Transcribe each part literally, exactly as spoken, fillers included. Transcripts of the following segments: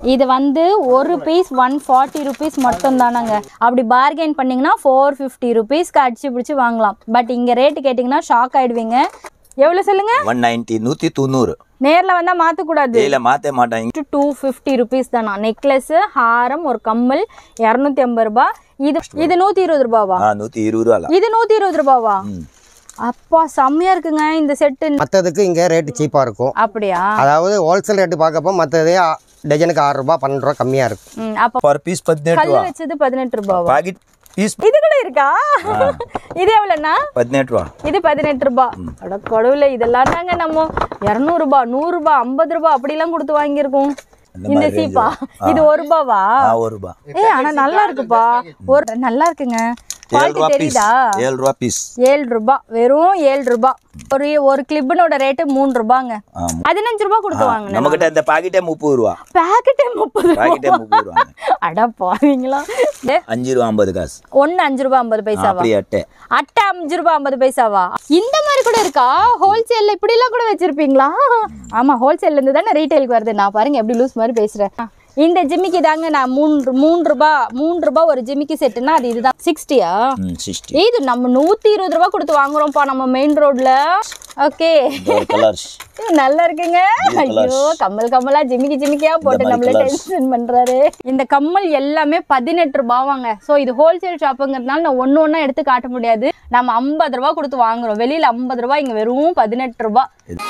இது வந்து ஒரு பீஸ் ஒன் ஃபார்ட்டி ருபீஸ் மட்டும் தானாங்க. அப்படி பார்கெயின் பண்ணீங்கன்னா ஃபோர் ஃபிஃப்டி ருபீஸ்க்கு அடிச்சு பிடிச்சி வாங்கலாம். பட் இங்கே ரேட்டு கேட்டிங்கன்னா ஷாக் ஆகிடுவீங்க. எவ்வளோ சொல்லுங்க? ஒன் நைன்டி நூற்றி தொண்ணூறு. நேரில் வந்தால் மாற்றக்கூடாது. இல்லை மாற்ற மாட்டாங்க. டூ ஃபிஃப்டி ருபீஸ் தானா. நெக்லஸ், ஹாரம், ஒரு கம்மல் இரநூத்தி ஐம்பது ரூபா. இது இது நூற்றி இருபது ரூபாவா? நூற்றி இருபது ரூபா. இது நூற்றி இருபது ரூபாவா? அப்பா செம்மையா இருக்குங்க இந்த செட்டு. மற்றதுக்கு இங்கே ரேட்டு சீப்பாக இருக்கும். அப்படியா? அதாவது ஹோல்சேல் ரேட்டு பார்க்கப்போ மற்றதே டஜனுக்கு ஆறு ரூபா பன்னெண்டு ரூபா கம்மியாக இருக்கும். அப்போ பர் பீஸ் பதினெட்டு ரூபா. வச்சது பதினெட்டு ரூபாவா? பாக்கெட் பீஸ் இது கூட இருக்கா? இது எவ்வளோண்ணா? பதினெட்டு ரூபா. இது பதினெட்டு ரூபா. அட கடவுளே, இதெல்லாம் தாங்க நம்ம இரநூறு ரூபா நூறு ரூபா ஐம்பது ரூபா அப்படிலாம் கொடுத்து வாங்கியிருக்கோம். இந்த சீப்பா இது ஒரு ரூபாவா? ஒரு ரூபா. ஏ ஆனா நல்லா இருக்குப்பா. ஒரு நல்லா இருக்குங்க. தெரியுதா? ஏழு ரூபா பீஸ். ஏழு ரூபா. வெறும் ஏழு ரூபா. ஒரு ஒரு கிளிப்னோட ரேட்டு மூணு ரூபாங்க. பதினஞ்சு ரூபா கொடுத்து வாங்க. நம்மகிட்ட இந்த பாக்கெட்டே முப்பது ரூபா. பாக்கெட்டே முப்பது ரூபா. பாக்கெட்டே முப்பது ரூபா. அட பாவீங்களா. அஞ்சு ரூபா ஐம்பது காசு. ஒன்னு அஞ்சு ரூபா ஐம்பது பைசாவா? அப்படியே அட்டை. அட்டை அஞ்சு ரூபா ஐம்பது பைசாவா? இந்த மாதிரி கூட இருக்கா? ஹோல்சேல்ல இப்படி எல்லாம் கூட வச்சிருப்பீங்களா? ஆமா, ஹோல்சேல்ல இருந்து தானே ரீட்டைலுக்கு வருது. நான் பாருங்க எப்படி லூஸ் மாதிரி பேசுறேன். இந்த ஜிமிக்கி தாங்க நான் மூன்று மூன்று ரூபா மூன்று ரூபா ஒரு ஜிமிக்கி செட்டுனா அது இதுதான். சிக்ஸ்டியா? இது நம்ம நூத்தி இருபது ரூபா கொடுத்து வாங்குறோம்ப்பா நம்ம மெயின் ரோட்ல. ஓகே, நல்லா இருக்குங்க. ஐயோ, கம்மல் கம்மலா ஜிமிக்கி ஜிமிக்கியா போட்டு நம்மள டென்ஷன் பண்றாரு. இந்த கம்மல் எல்லாமே பதினெட்டு ரூபாவாங்க. ஸோ இது ஹோல்சேல் ஷாப்புங்கிறதுனால நான் ஒன்னு ஒன்னா எடுத்து காட்ட முடியாது. நம்ம ஐம்பது ரூபா கொடுத்து வாங்குறோம். வெளியில ஐம்பது ரூபா, இங்க வெறும் பதினெட்டு ரூபா.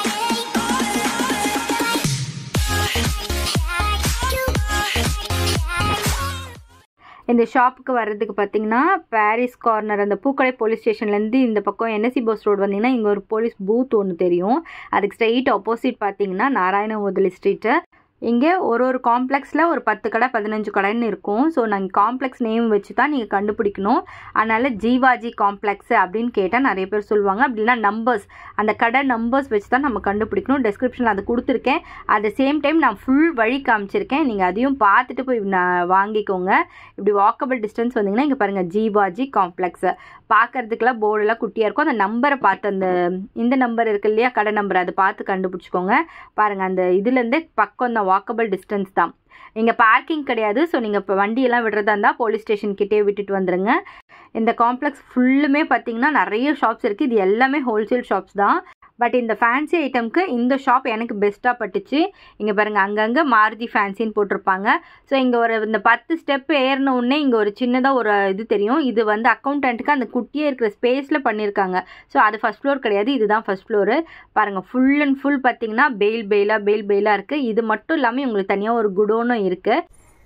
இந்த ஷாப்புக்கு வர்றதுக்கு பார்த்தீங்கன்னா பாரிஸ் கார்னர் அந்த பூக்கடை போலீஸ் ஸ்டேஷன்லேருந்து இந்த பக்கம் என்எஸ்சி பஸ் ரோடு வந்தீங்கன்னா இங்கே ஒரு போலீஸ் பூத் ஒன்று தெரியும். அதுக்கு ஸ்ட்ரெயிட் ஆப்போசிட் பார்த்தீங்கன்னா நாராயண முதலி ஸ்ட்ரீட்டு. இங்கே ஒரு ஒரு காம்ப்ளெக்ஸில் ஒரு பத்து கடை பதினஞ்சு கடைன்னு இருக்கும். ஸோ நாங்கள் காம்ப்ளெக்ஸ் நேம் வச்சு தான் நீங்கள் கண்டுபிடிக்கணும். அதனால் ஜீவாஜி காம்ப்ளெக்ஸ் அப்படின்னு கேட்டால் நிறைய பேர் சொல்லுவாங்க. அப்படின்னா நம்பர்ஸ், அந்த கடை நம்பர்ஸ் வச்சு தான் நம்ம கண்டுபிடிக்கணும். டெஸ்கிரிப்ஷனில் அது கொடுத்துருக்கேன். அட் த சேம் டைம் நான் ஃபுல் வழி காமிச்சிருக்கேன். நீங்கள் அதையும் பார்த்துட்டு போய் நான் வாங்கிக்கோங்க. இப்படி வாக்கபிள் டிஸ்டன்ஸ் வந்தீங்கன்னா இங்கே பாருங்கள் ஜீவாஜி காம்ப்ளெக்ஸு. பார்க்கறதுக்கெல்லாம் போர்டெல்லாம் குட்டியாக இருக்கும். அந்த நம்பரை பார்த்து, அந்த இந்த நம்பர் இருக்குது இல்லையா, கடை நம்பர், அதை பார்த்து கண்டுபிடிச்சிக்கோங்க. பாருங்கள், அந்த இதுலேருந்து பக்கம் தான், வாக்கபிள் டிஸ்டன்ஸ் தான். இங்கே பார்க்கிங் கிடையாது. ஸோ நீங்கள் இப்போ வண்டியெல்லாம் விடுறதா இருந்தால் போலீஸ் ஸ்டேஷன் கிட்டே விட்டுட்டு வந்துடுங்க. இந்த காம்ப்ளெக்ஸ் ஃபுல்லுமே பார்த்தீங்கன்னா நிறைய ஷாப்ஸ் இருக்குது. இது எல்லாமே ஹோல்சேல் ஷாப்ஸ் தான். பட் இந்த ஃபேன்சி ஐட்டம்க்கு இந்த ஷாப் எனக்கு பெஸ்ட்டாக பட்டுச்சு. இங்கே பாருங்கள், அங்கங்கே மாருதி ஃபேன்சின்னு போட்டிருப்பாங்க. ஸோ இங்கே ஒரு இந்த பத்து ஸ்டெப் ஏறின உடனே இங்கே ஒரு சின்னதாக ஒரு இது தெரியும். இது வந்து அக்கௌண்டண்ட்டுக்கு அந்த குட்டியே இருக்கிற ஸ்பேஸில் பண்ணியிருக்காங்க. ஸோ அது ஃபஸ்ட் ஃப்ளோர் கிடையாது, இதுதான் ஃபஸ்ட் ஃப்ளோரு. பாருங்கள், ஃபுல் அண்ட் ஃபுல் பார்த்தீங்கன்னா பெயில் பெயிலாக பெயில் பெயிலாக இருக்குது. இது மட்டும் இல்லாமல் உங்களுக்கு தனியாக ஒரு குடோனும் இருக்குது.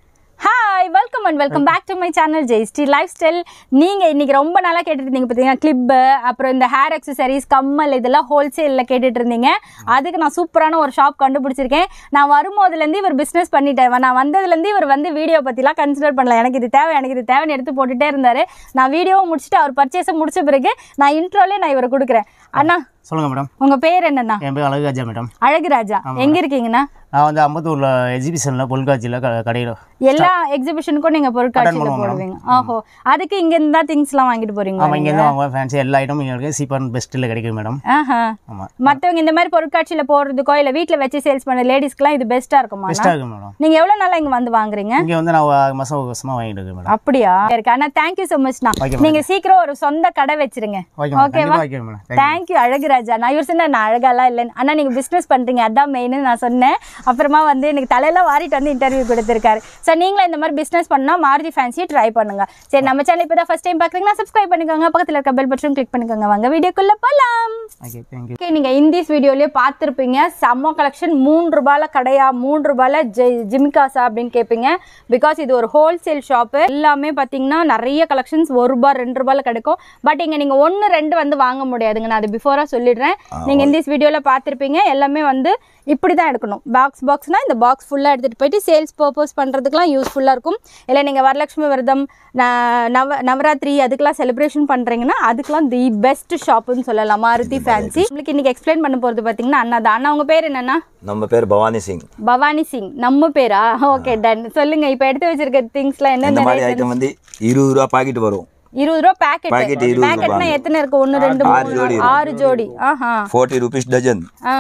Hi, welcome and welcome back to my channel Jaishree lifestyle. நீங்கள் இன்றைக்கி ரொம்ப நாளாக கேட்டுட்டு இருந்தீங்க பார்த்தீங்கன்னா கிளிப்பு, அப்புறம் இந்த ஹேர் அக்சசரிஸ், கம்மல், இதெல்லாம் ஹோல்சேலில் கேட்டுட்டு இருந்தீங்க. அதுக்கு நான் சூப்பரான ஒரு ஷாப் கண்டுபிடிச்சிருக்கேன். நான் வரும்போதுலேருந்து இவர் பிஸ்னஸ் பண்ணிட்டேன். நான் வந்ததுலேருந்து இவர் வந்து வீடியோ பற்றிலாம் கன்சிடர் பண்ணல. எனக்கு இது தேவை எனக்கு இது தேவைன்னு எடுத்து போட்டுகிட்டே இருந்தார். நான் வீடியோவை முடிச்சுட்டு அவர் பர்ச்சேஸை முடிச்ச பிறகு நான் இன்ட்ரோலே நான் இவரை கொடுக்குறேன். அண்ணா சொல்லுங்க மேடம். உங்க பேர் என்னண்ணா? என் பேர் அழகுராஜா மேடம். அழகுராஜா, எங்க இருக்கீங்கண்ணா? நான் வந்து அம்பத்தூர்ல எக்ஸிபிஷன்ல பொருட்காட்சியில கடையில எல்லா எக்ஸிபிஷனுக்கும் நீங்க பொருட்காட்சியில போடுவீங்க. ஓஹோ, அதுக்கு இங்க இருந்தா திங்ஸ் எல்லாம் வாங்கிட்டு போறீங்க? ஆமா, இங்க இருந்து வாங்குவேன். ஃபேன்சி எல்லா ஐட்டமும் இங்க இருக்கு. சீப் அண்ட் பெஸ்ட்ல கிடைக்கும் மேடம். ஆஹா. ஆமா, மத்தவங்க இந்த மாதிரி பொருட்காட்சியில போறதுக்கோ இல்ல வீட்ல வச்சு சேல்ஸ் பண்ண லேடிஸ்க்குலாம் இது பெஸ்டா இருக்குமா? பெஸ்டா இருக்கும் மேடம். நீங்க எவ்வளவு நாளா இங்க வந்து வாங்குறீங்க? இங்க வந்து நான் ஆறு மாசம் ஒரு வருஷமா வாங்கிட்டு இருக்கேன் மேடம். அப்படியா? இருக்கு. அண்ணா தேங்க் யூ so much. நீங்க சீக்கிரம் ஒரு சொந்த கடை வச்சிருங்க. ஓகேவா? Thank you Azhaguraja. நான் இவர் சொன்ன நான் அழகாலாம் இல்லைன்னு. அண்ணா நீங்க பிசினஸ் பண்றீங்க, அதான் மெயின் நான் சொன்னேன். அப்புறமா வந்து எனக்கு தலையெல்லாம் வாரிட்டு வந்து இன்டர்வியூ கொடுத்துருக்காரு. ஸோ நீங்களும் இந்த மாதிரி பிஸ்னஸ் பண்ணால் மாருதி ஃபேன்சியை ட்ரை பண்ணுங்க. சரி, நம்ம சேனல் இப்போ தான் ஃபர்ஸ்ட் டைம் பார்க்குறீங்கன்னா சப்ஸ்கிரைப் பண்ணிக்கோங்க. பக்கத்தில் இருக்க பெல் பட்டன் கிளிக் பண்ணிக்கோங்க. வாங்க வீடியோக்குள்ளே போகலாம். ஓகே, நீங்கள் இந்திஸ் வீடியோலேயே பார்த்துருப்பீங்க. செம்ம கலெக்ஷன். மூணு ரூபாயில் கடையா, மூணு ரூபாயில் ஜெ ஜிமிகாசா அப்படின்னு கேட்பீங்க. பிகாஸ் இது ஒரு ஹோல்சேல் ஷாப்பு. எல்லாமே பார்த்தீங்கன்னா நிறைய கலெக்ஷன்ஸ் ஒரு ரூபா ரெண்டு ரூபாயில் கிடைக்கும். பட் இங்கே நீங்கள் ஒன்று ரெண்டு வந்து வாங்க முடியாதுங்க. நான் அது பிஃபோராக சொல்லிடுறேன். நீங்கள் இந்திஸ் வீடியோவில் பார்த்துருப்பீங்க. எல்லாமே வந்து இப்படி தான் எடுக்கணும். பாக்ஸ் பாக்ஸ்னால் இந்த பாக்ஸ் ஃபுல்லாக எடுத்துகிட்டு போயிட்டு சேல்ஸ் பர்பஸ் பண்ணுறதுக்குலாம் யூஸ்ஃபுல்லாக இருக்கும். இல்லை நீங்கள் வரலட்சுமி விரதம், நவ நவராத்திரி அதுக்கெலாம் செலிப்ரேஷன் பண்ணுறீங்கன்னா அதுக்கெலாம் தி பெஸ்ட் ஷாப்புன்னு சொல்லலாம் மாருதி ஃபேன்சி. உங்களுக்கு இன்றைக்கி எக்ஸ்பிளைன் பண்ண போகிறது பார்த்தீங்கன்னா அண்ணா தான். அண்ணா உங்கள் பேர் என்னன்னா? நம்ம பேர் பவானி சிங். பவானி சிங் நம்ம பேரா? Okay, done. சொல்லுங்கள், இப்போ எடுத்து வச்சிருக்க திங்ஸ்லாம் என்னென்ன ஐட்டம்? வந்து இருபது ரூபா பாக்கெட் வரும். இருபது ரூபா பேக்கெட். பேக்கெட்னா எத்தனை இருக்கு? ஒன்று ரெண்டு மூணு ஆறு ஜோடி. ஆஹா, நாற்பது ரூபீஸ் டஜன்.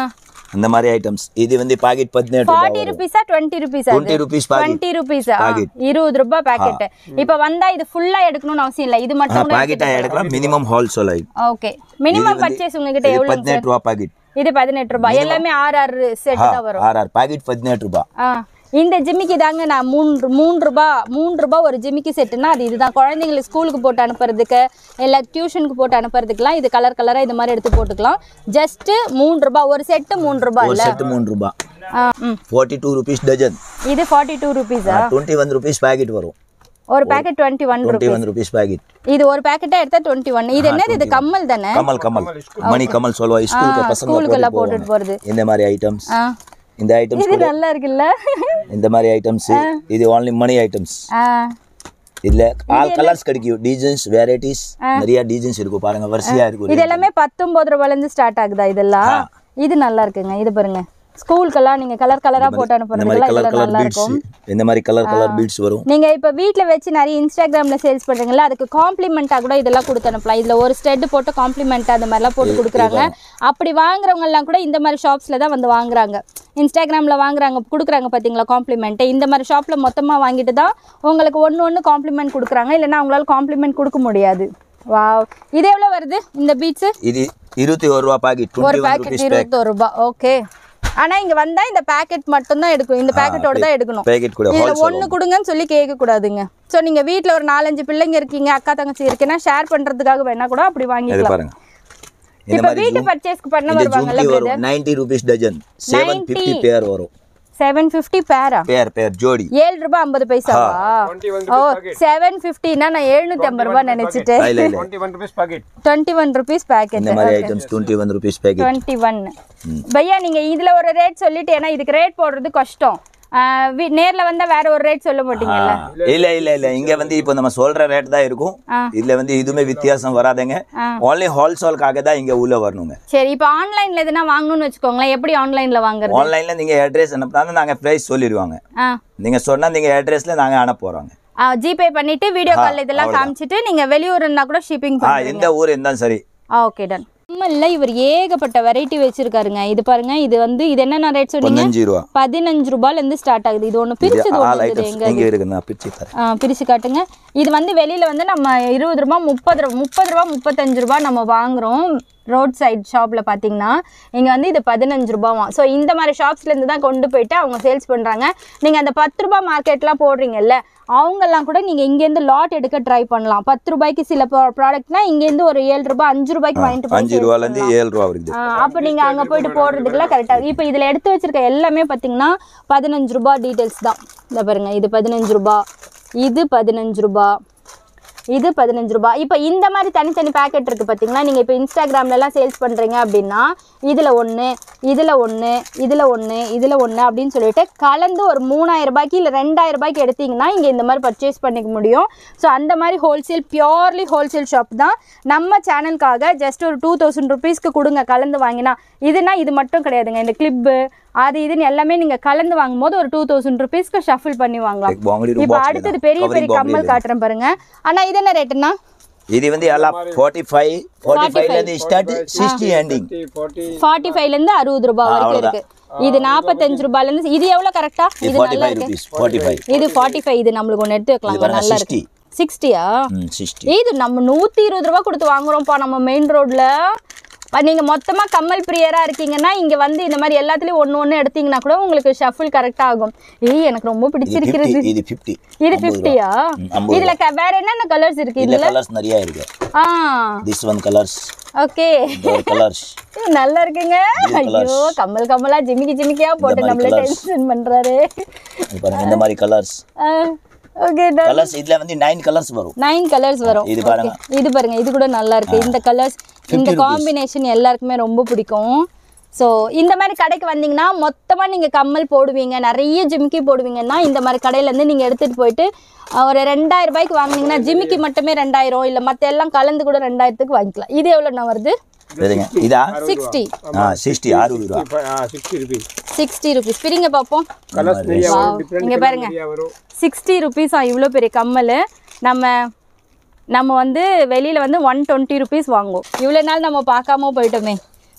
அந்த மாதிரி ஐட்டம்ஸ் இது வந்து பாக்கெட் பதினெட்டு forty rupees-ஆ twenty rupees-ஆ twenty rupees பாக்கெட் twenty rupees-ஆ இருபது ரூபாய் பாக்கெட் இப்போ வந்தா இது ஃபுல்லா எடுக்கணும்னு அவசியம் இல்ல இது மட்டும் பாக்கெட்டா எடுக்கலாம் minimum wholesale item okay minimum purchase உங்ககிட்ட எவ்வளவு பதினெட்டு ரூபாய் பாக்கெட் இது பதினெட்டு ரூபாய் எல்லாமே ஆறு ஆறு செட் தான் வரும் ஆறு ஆறு பாக்கெட் பதினெட்டு ரூபாய் இந்த ஜிமிக்கி தாங்க நான் மூன்று மூன்று ரூபாய் மூன்று ரூபாய் ஒரு ஜிமிக்கி செட்டுனா அது இதுதான் குழந்தைங்களை ஸ்கூலுக்கு போட்டு அனுப்புறதுக்கு இல்லை டியூஷனுக்கு போட்டு அனுப்புறதுக்குலாம் இது கலர் கலராக இது மாதிரி எடுத்து போட்டுக்கலாம் ஜஸ்ட் மூன்று ரூபாய் ஒரு செட்டு மூன்று ரூபாய் ஒரு செட்டு மூன்று ரூபாய் forty two rupees டஜன் இது forty two rupees-ஆ twenty-one rupees பாக்கெட் வரும் ஒரு packet twenty-one rupees twenty-one rupees packet இது ஒரு பாக்கெட்டா எடுத்தா twenty-one இது என்னது இது கம்மல் தானே கமல் கமல் மணி கமல் சொல்வா ஸ்கூலுக்கு பசங்க போட்டுட்டு போறது இந்த மாதிரி ஐட்டம்ஸ் இந்த ஐட்டம்ஸ் இது நல்லா இருக்குல்ல இந்த மாதிரி ஐட்டம்ஸ் இது only மணி ஐட்டம்ஸ் இல்ல ஆல் கலர்ஸ் கிடைக்கும் டிசைன்ஸ் வெரைட்டிஸ் நிறைய டிசைன்ஸ் இருக்கு பாருங்க வரிசையா இருக்கு இது எல்லாமே பத்தொன்பது ரூபாயில இருந்து ஸ்டார்ட் ஆகுதா இதெல்லாம் இது நல்லா இருக்குங்க இது பாருங்க ஸ்கூலுக்கெல்லாம் நீங்க கலர் கலரா போட்டு அனுப்புறதுலாம் இதெல்லாம் நல்லா இருக்கும் இந்த மாதிரி கலர் கலர் பீட்ஸ் வரும் நீங்க இப்ப வீட்ல வச்சு நிறைய இன்ஸ்டாகிராம்ல சேல்ஸ் பண்றீங்கல அதுக்கு காம்ப்ளிமெண்டா கூட இதெல்லாம் கொடுத்து அனுப்பலாம் இதுல ஒரு ஸ்டெட் போட்டு காம்ப்ளிமெண்டா அந்த மாதிரிலாம் போட்டு கொடுக்குறாங்க அப்படி வாங்குறவங்க எல்லாம் கூட இந்த மாதிரி ஷாப்ஸ்ல தான் வந்து வாங்குறாங்க இன்ஸ்டாகிராம்ல வாங்குறாங்க கொடுக்குறாங்க பாத்தீங்களா காம்ப்ளிமெண்ட் இந்த மாதிரி ஷாப்ல மொத்தமா வாங்கிட்டு தான் உங்களுக்கு ஒன்னு ஒன்னு காம்ப்ளிமெண்ட் கொடுக்குறாங்க இல்லனா அவங்களால காம்ப்ளிமெண்ட் கொடுக்க முடியாது வாவ் இது எவ்வளவு வருது இந்த பீட்ஸ் இது இருபத்தொரு ரூபாய் பாக்கெட் ஒரு பாக்கெட் இருபத்தொரு ரூபாய் ஓகே ஆனா இங்க வந்தா இந்த பாக்கெட் மட்டும் தான் எடுக்கணும் இந்த பாக்கெட்டோட தான் எடுக்கணும் பாக்கெட் கூட இதுல ஒன்னு கொடுங்கன்னு சொல்லி கேட்க கூடாதுங்க சோ நீங்க வீட்ல ஒரு நாலஞ்சு பிள்ளைங்க இருக்கீங்க அக்கா தங்கச்சி இருக்கேனா ஷேர் பண்றதுக்காக வேணா கூட அப்படி வாங்கிக்கலாம் பாருங்க இப்ப வீட்டு பர்ச்சேஸ்க்கு பண்ண வருவாங்கல brother ninety rupees dozen seven fifty பேர் வரும் seven fifty பேரா பேர் பேர் ஜோடி ஏழு ரூபாய் ஐம்பது பைசாவா ஓ seven fifty னா நான் எழுநூற்று ஐம்பது ரூபாய் நினைச்சிட்டேன் twenty-one rupees packet twenty-one rupees packet இந்த மாதிரி items twenty-one rupees packet twenty-one பையா நீங்க இதுல ஒரு ரேட் சொல்லிட்டு ஏனா இதுக்கு ரேட் போடுறது கஷ்டம் நேர்ல வந்தா வேற ஒரு ரேட் சொல்ல மாட்டீங்கல்ல இல்ல இல்ல இல்ல இங்க வந்து இப்போ நம்ம சொல்ற ரேட் தான் இருக்கும் இதுல வந்து இதுமே வித்தியாசம் வராதங்க only wholesale-க்காக தான் இங்க உள்ள வரணுங்க சரி இப்போ ஆன்லைன்ல எதனா வாங்கணும்னு வெச்சுக்கோங்களேன் எப்படி ஆன்லைன்ல வாங்குறது ஆன்லைன்ல நீங்க அட்ரஸ் அனுப்புனா நாங்க பிரைஸ் சொல்லிடுவாங்க நீங்க சொன்னா நீங்க அட்ரஸ்ல நாங்க அனுப்ப போறோம் ஜிபே பண்ணிட்டு வீடியோ கால் இதெல்லாம் காமிச்சிட்டு நீங்க வெளியூர்னா கூட ஷிப்பிங் பண்ணுவீங்க எந்த ஊர் இருந்தாலும் சரி ஓகே டன் இல்ல இவர் ஏகப்பட்ட வெரைட்டி வச்சிருக்காருங்க இது பாருங்க இது வந்து இது என்ன ரேட் சொன்னீங்க பதினஞ்சு ரூபாயில இருந்து ஸ்டார்ட் ஆகுது இது ஒன்னு பிரிச்சது ஒன்னு எங்க இருக்கு நான் பிரிச்சு தரேன் பிரிச்சு காட்டுங்க இது வந்து வெளியில வந்து நம்ம இருபது ரூபாய் முப்பது ரூபாய் முப்பது ரூபாய் முப்பத்தஞ்சு ரூபாய் நம்ம வாங்குறோம் ரோட் சைட் ஷாப்ல பாத்தீங்கன்னா இங்க வந்து இது பதினஞ்சு ரூபாவா சோ இந்த மாதிரி ஷாப்ஸ்ல இருந்து தான் கொண்டு போயிட்டு அவங்க சேல்ஸ் பண்றாங்க நீங்க அந்த பத்து ரூபாய் மார்க்கெட்லாம் போடுறீங்கல்ல அவங்க எல்லாம் கூட நீங்க இங்க இருந்து லாட் எடுக்க ட்ரை பண்ணலாம் பத்து ரூபாய்க்கு சில ப்ராடக்ட்னா இங்க இருந்து ஒரு ஏழு ரூபாய் அஞ்சு ரூபாய்க்கு வாங்கிட்டு அஞ்சு ரூபாயில இருந்து ஏழு ரூபாய் வரைக்கும் அப்ப நீங்க அங்க போயிட்டு போடுறதுக்குலாம் கரெக்டா இப்போ இதுல எடுத்து வச்சிருக்க எல்லாமே பாத்தீங்கன்னா பதினஞ்சு ரூபாய் டீடைல்ஸ் தான் இந்த பாருங்க இது பதினஞ்சு ரூபாய் இது பதினஞ்சு ரூபாய் இது பதினஞ்சு ரூபாய் இப்போ இந்த மாதிரி தனித்தனி பேக்கெட் இருக்கு பாத்தீங்களா நீங்க இப்போ இன்ஸ்டாகிராம்ல எல்லாம் சேல்ஸ் பண்றீங்க அப்படின்னா இதுல ஒண்ணு இதுல ஒண்ணு இதுல ஒண்ணு இதுல ஒண்ணு அப்படின்னு சொல்லிட்டு கலந்து ஒரு மூணாயிரம் ரூபாய்க்கு இல்ல ரெண்டாயிரம் ரூபாய்க்கு எடுத்தீங்கன்னா இங்க இந்த மாதிரி பர்ச்சேஸ் பண்ணிக்க முடியும் ஸோ அந்த மாதிரி ஹோல்சேல் பியூர்லி ஹோல்சேல் ஷாப் தான் நம்ம சேனலுக்காக ஜஸ்ட் ஒரு டூ தௌசண்ட் ருபீஸ்க்கு கொடுங்க கலந்து வாங்கினா இதுனா இது மட்டும் கிடையாதுங்க இந்த கிளிப்பு அது இதுன்னு எல்லாமே நீங்க கலந்து வாங்கும்போது ஒரு டூ தௌசண்ட் ருபீஸ்க்கு ஷஃபிள் பண்ணி வாங்கலாம் இப்போ அடுத்தது பெரிய பெரிய கம்மல் காட்டுறேன் பாருங்க ஆனா இது என்ன ரேட்டுன்னா இது வந்து எல்லாம் forty-five forty-five ல இருந்து ஸ்டார்ட் sixty எண்டிங் forty-five ல இருந்து அறுபது ரூபாய் வரைக்கும் இருக்கு இது நாற்பத்தஞ்சு ரூபாயில இருந்து இது எவ்வளவு கரெக்ட்டா இது நல்லா இருக்கு forty-five இது forty-five இது நம்மளுக்கு ஒன்னு எடுத்து வைக்கலாம் நல்லா இருக்கு sixty-யா sixty இது நம்ம நூத்தி இருபது ரூபாய் கொடுத்து வாங்குறோம்ப்பா நம்ம மெயின் ரோட்ல நீங்க மொத்தமா கம்மல் பிரியரா இருக்கீங்கன்னா இங்க வந்து இந்த மாதிரி எல்லாத்துலயும் ஒன்னு ஒன்னு எடுத்தீங்கன்னா கூட உங்களுக்கு ஷஃபிள் கரெக்டா ஆகும் ஏய் எனக்கு ரொம்ப பிடிச்சிருக்கிறது இது fifty இது fifty-யா இதுல வேற என்னென்ன கலர்ஸ் இருக்கு இதுல கலர்ஸ் நிறைய இருக்கு ஆ this one colors ஓகே கலர்ஸ் நல்லா இருக்குங்க ஐயோ கம்மல் கம்மலா ஜிமிக்கி ஜிமிக்கியா போட்டு நம்மள டென்ஷன் பண்றாரு பாருங்க இந்த மாதிரி கலர்ஸ் ஓகே கலர்ஸ் இதுல வந்து nine கலர்ஸ் வரும் nine கலர்ஸ் வரும் இது பாருங்க இது பாருங்க இது கூட நல்லா இருக்கு இந்த கலர்ஸ் இந்த காம்பினேஷன் எல்லாருக்குமே ரொம்ப பிடிக்கும் சோ இந்த மாதிரி கடைக்கு வந்தீங்கன்னா மொத்தமா நீங்க கம்மல் போடுவீங்க நிறைய ஜிமிக்கி போடுவீங்கன்னா இந்த மாதிரி கடையில இருந்து நீங்க எடுத்துட்டு போயிட்டு ஒரு ரெண்டாயிரம் ரூபாய்க்கு வாங்குனீங்கன்னா ஜிமிக்கி மட்டுமே ரெண்டாயிரம் இல்ல மத்த எல்லாம் கலந்து கூட ரெண்டாயிரத்துக்கு வாங்கிக்கலாம் இது எவ்வளவு வருது இதா sixty ஆ sixty அறுபது ரூபாய் sixty rupees sixty rupees பிரிங்க பாப்போம் கலர்ஸ் நிறைய வரும் டிஃபரண்ட் இங்க பாருங்க sixty rupees ஆ இவ்ளோ பெரிய கம்மல் நம்ம நம்ம வந்து வெளியில வந்து one twenty rupees வாங்குவோம் இவ்வளவு நாள் நம்ம பார்க்காம போயிட்டோமே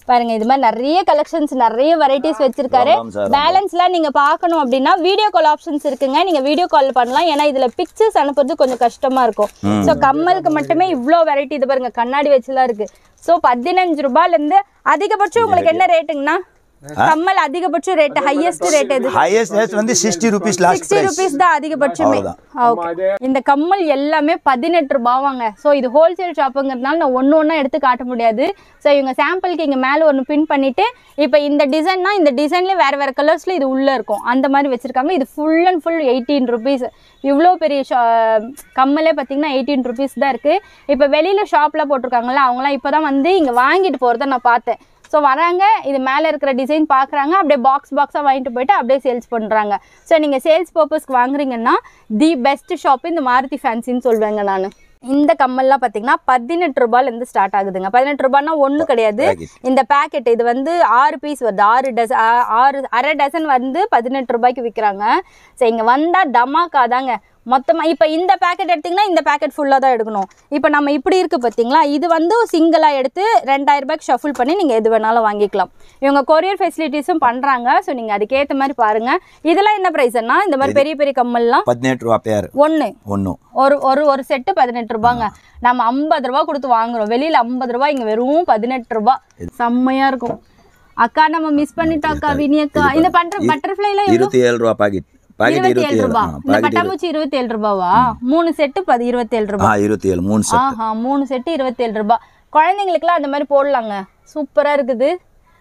பாருங்க இது மாதிரி நிறைய கலெக்ஷன்ஸ் நிறைய வெரைட்டிஸ் வச்சிருக்காரு. பேலன்ஸ்லாம் நீங்க பார்க்கணும் அப்படின்னா வீடியோ கால் ஆப்ஷன்ஸ் இருக்குங்க, நீங்க வீடியோ கால் பண்ணலாம். ஏன்னா இதுல பிக்சர்ஸ் அனுப்புறது கொஞ்சம் கஷ்டமா இருக்கும். ஸோ கம்மலுக்கு மட்டுமே இவ்வளோ வெரைட்டி. இது பாருங்க கண்ணாடி வச்சுலாம் இருக்கு. ஸோ பதினஞ்சு ரூபாயில இருந்து அதிகபட்சம் உங்களுக்கு என்ன ரேட்டுங்கண்ணா? கம்மல் அதிகபட்ச ரேட் ஹையஸ்ட் ரேட் எது? ஹையஸ்ட் ரேட் வந்து sixty rupees last sixty rupees தான் அதிகபட்சமே. ஓகே இந்த கம்மல் எல்லாமே பதினெட்டு ரூபாவாங்க. ஸோ இது ஹோல்சேல் ஷாப்புங்கிறதுனால நான் ஒன்று ஒன்றா எடுத்து காட்ட முடியாது. ஸோ இவங்க சாம்பிளுக்கு இங்கே மேலே ஒன்று பின் பண்ணிட்டு இப்போ இந்த டிசைன்னா இந்த டிசைன்லேயே வேறு வேறு கலர்ஸில் இது உள்ளே இருக்கும் அந்த மாதிரி வச்சுருக்காங்க. இது full and full eighteen rupees. இவ்வளோ பெரிய ஷா கம்மலே பார்த்தீங்கன்னா எயிட்டீன் ருபீஸ் தான் இருக்குது. இப்போ வெளியில் ஷாப்பில் போட்டிருக்காங்களா அவங்களாம் இப்போ தான் வந்து இங்கே வாங்கிட்டு போகிறத நான் பார்த்தேன். ஸோ வராங்க, இது மேலே இருக்கிற டிசைன் பார்க்குறாங்க, அப்படியே பாக்ஸ் பாக்ஸாக வாங்கிட்டு போயிட்டு அப்படியே சேல்ஸ் பண்ணுறாங்க. ஸோ நீங்கள் சேல்ஸ் பர்பஸ்க்கு வாங்குறீங்கன்னா தி பெஸ்ட் ஷாப் இந்த மாருதி ஃபேன்சின்னு சொல்லுவேங்க நான். இந்த கம்மல்லாம் பார்த்தீங்கன்னா பதினெட்டு ரூபாயிலேருந்து ஸ்டார்ட் ஆகுதுங்க. பதினெட்டு ரூபாய்னா ஒன்றும் கிடையாது. இந்த பேக்கெட் இது வந்து ஆறு பீஸ் வருது, ஆறு டசன் ஆறு அரை டசன் வந்து பதினெட்டு ரூபாய்க்கு விற்கிறாங்க. ஸோ இங்கே வந்தால் தமாக்கா தாங்க மொத்தமாக. இப்போ இந்த பேக்கெட் எடுத்திங்கன்னா இந்த பேக்கெட் ஃபுல்லாக தான் எடுக்கணும். இப்போ நம்ம இப்படி இருக்குது பார்த்தீங்களா, இது வந்து சிங்கிளாக எடுத்து ரெண்டாயிரம் ரூபாய்க்கு ஷஃபில் பண்ணி நீங்கள் எது வேணாலும் வாங்கிக்கலாம். இவங்க கொரியர் ஃபெசிலிட்டிஸும் பண்ணுறாங்க. ஸோ நீங்கள் அதுக்கேற்ற மாதிரி பாருங்கள். இதெல்லாம் என்ன ப்ரைஸ்னா இந்த மாதிரி பெரிய பெரிய கம்மல்லாம் பதினெட்டு ரூபா பேர் ஒன்று ஒன்று ஒரு ஒரு ஒரு செட்டு பதினெட்டு ரூபாங்க. நம்ம ஐம்பது ரூபா கொடுத்து வாங்குறோம், வெளியில் ஐம்பது ரூபா, இங்கே வெறும் பதினெட்டு ரூபா. செம்மையாக இருக்கும். அக்கா நம்ம மிஸ் பண்ணிட்டாக்கா வினி அக்கா. இந்த பண்ற பட்டர்ஃப்ளைல இருபத்தி ஏழு ரூபா பாக்கெட். இருபத்தி ஏழு ரூபா. இந்த பட்டாம்பூச்சி இருபத்தி ஏழு ரூபாவா? மூணு செட்டு பதி இருபத்தி ஏழு ரூபா. இருபத்தி ஏழு மூணு செட். ஆஹா மூணு செட்டு இருபத்தி ஏழு ரூபா. குழந்தைங்களுக்குலாம் அந்த மாதிரி போடலாங்க, சூப்பரா இருக்குது.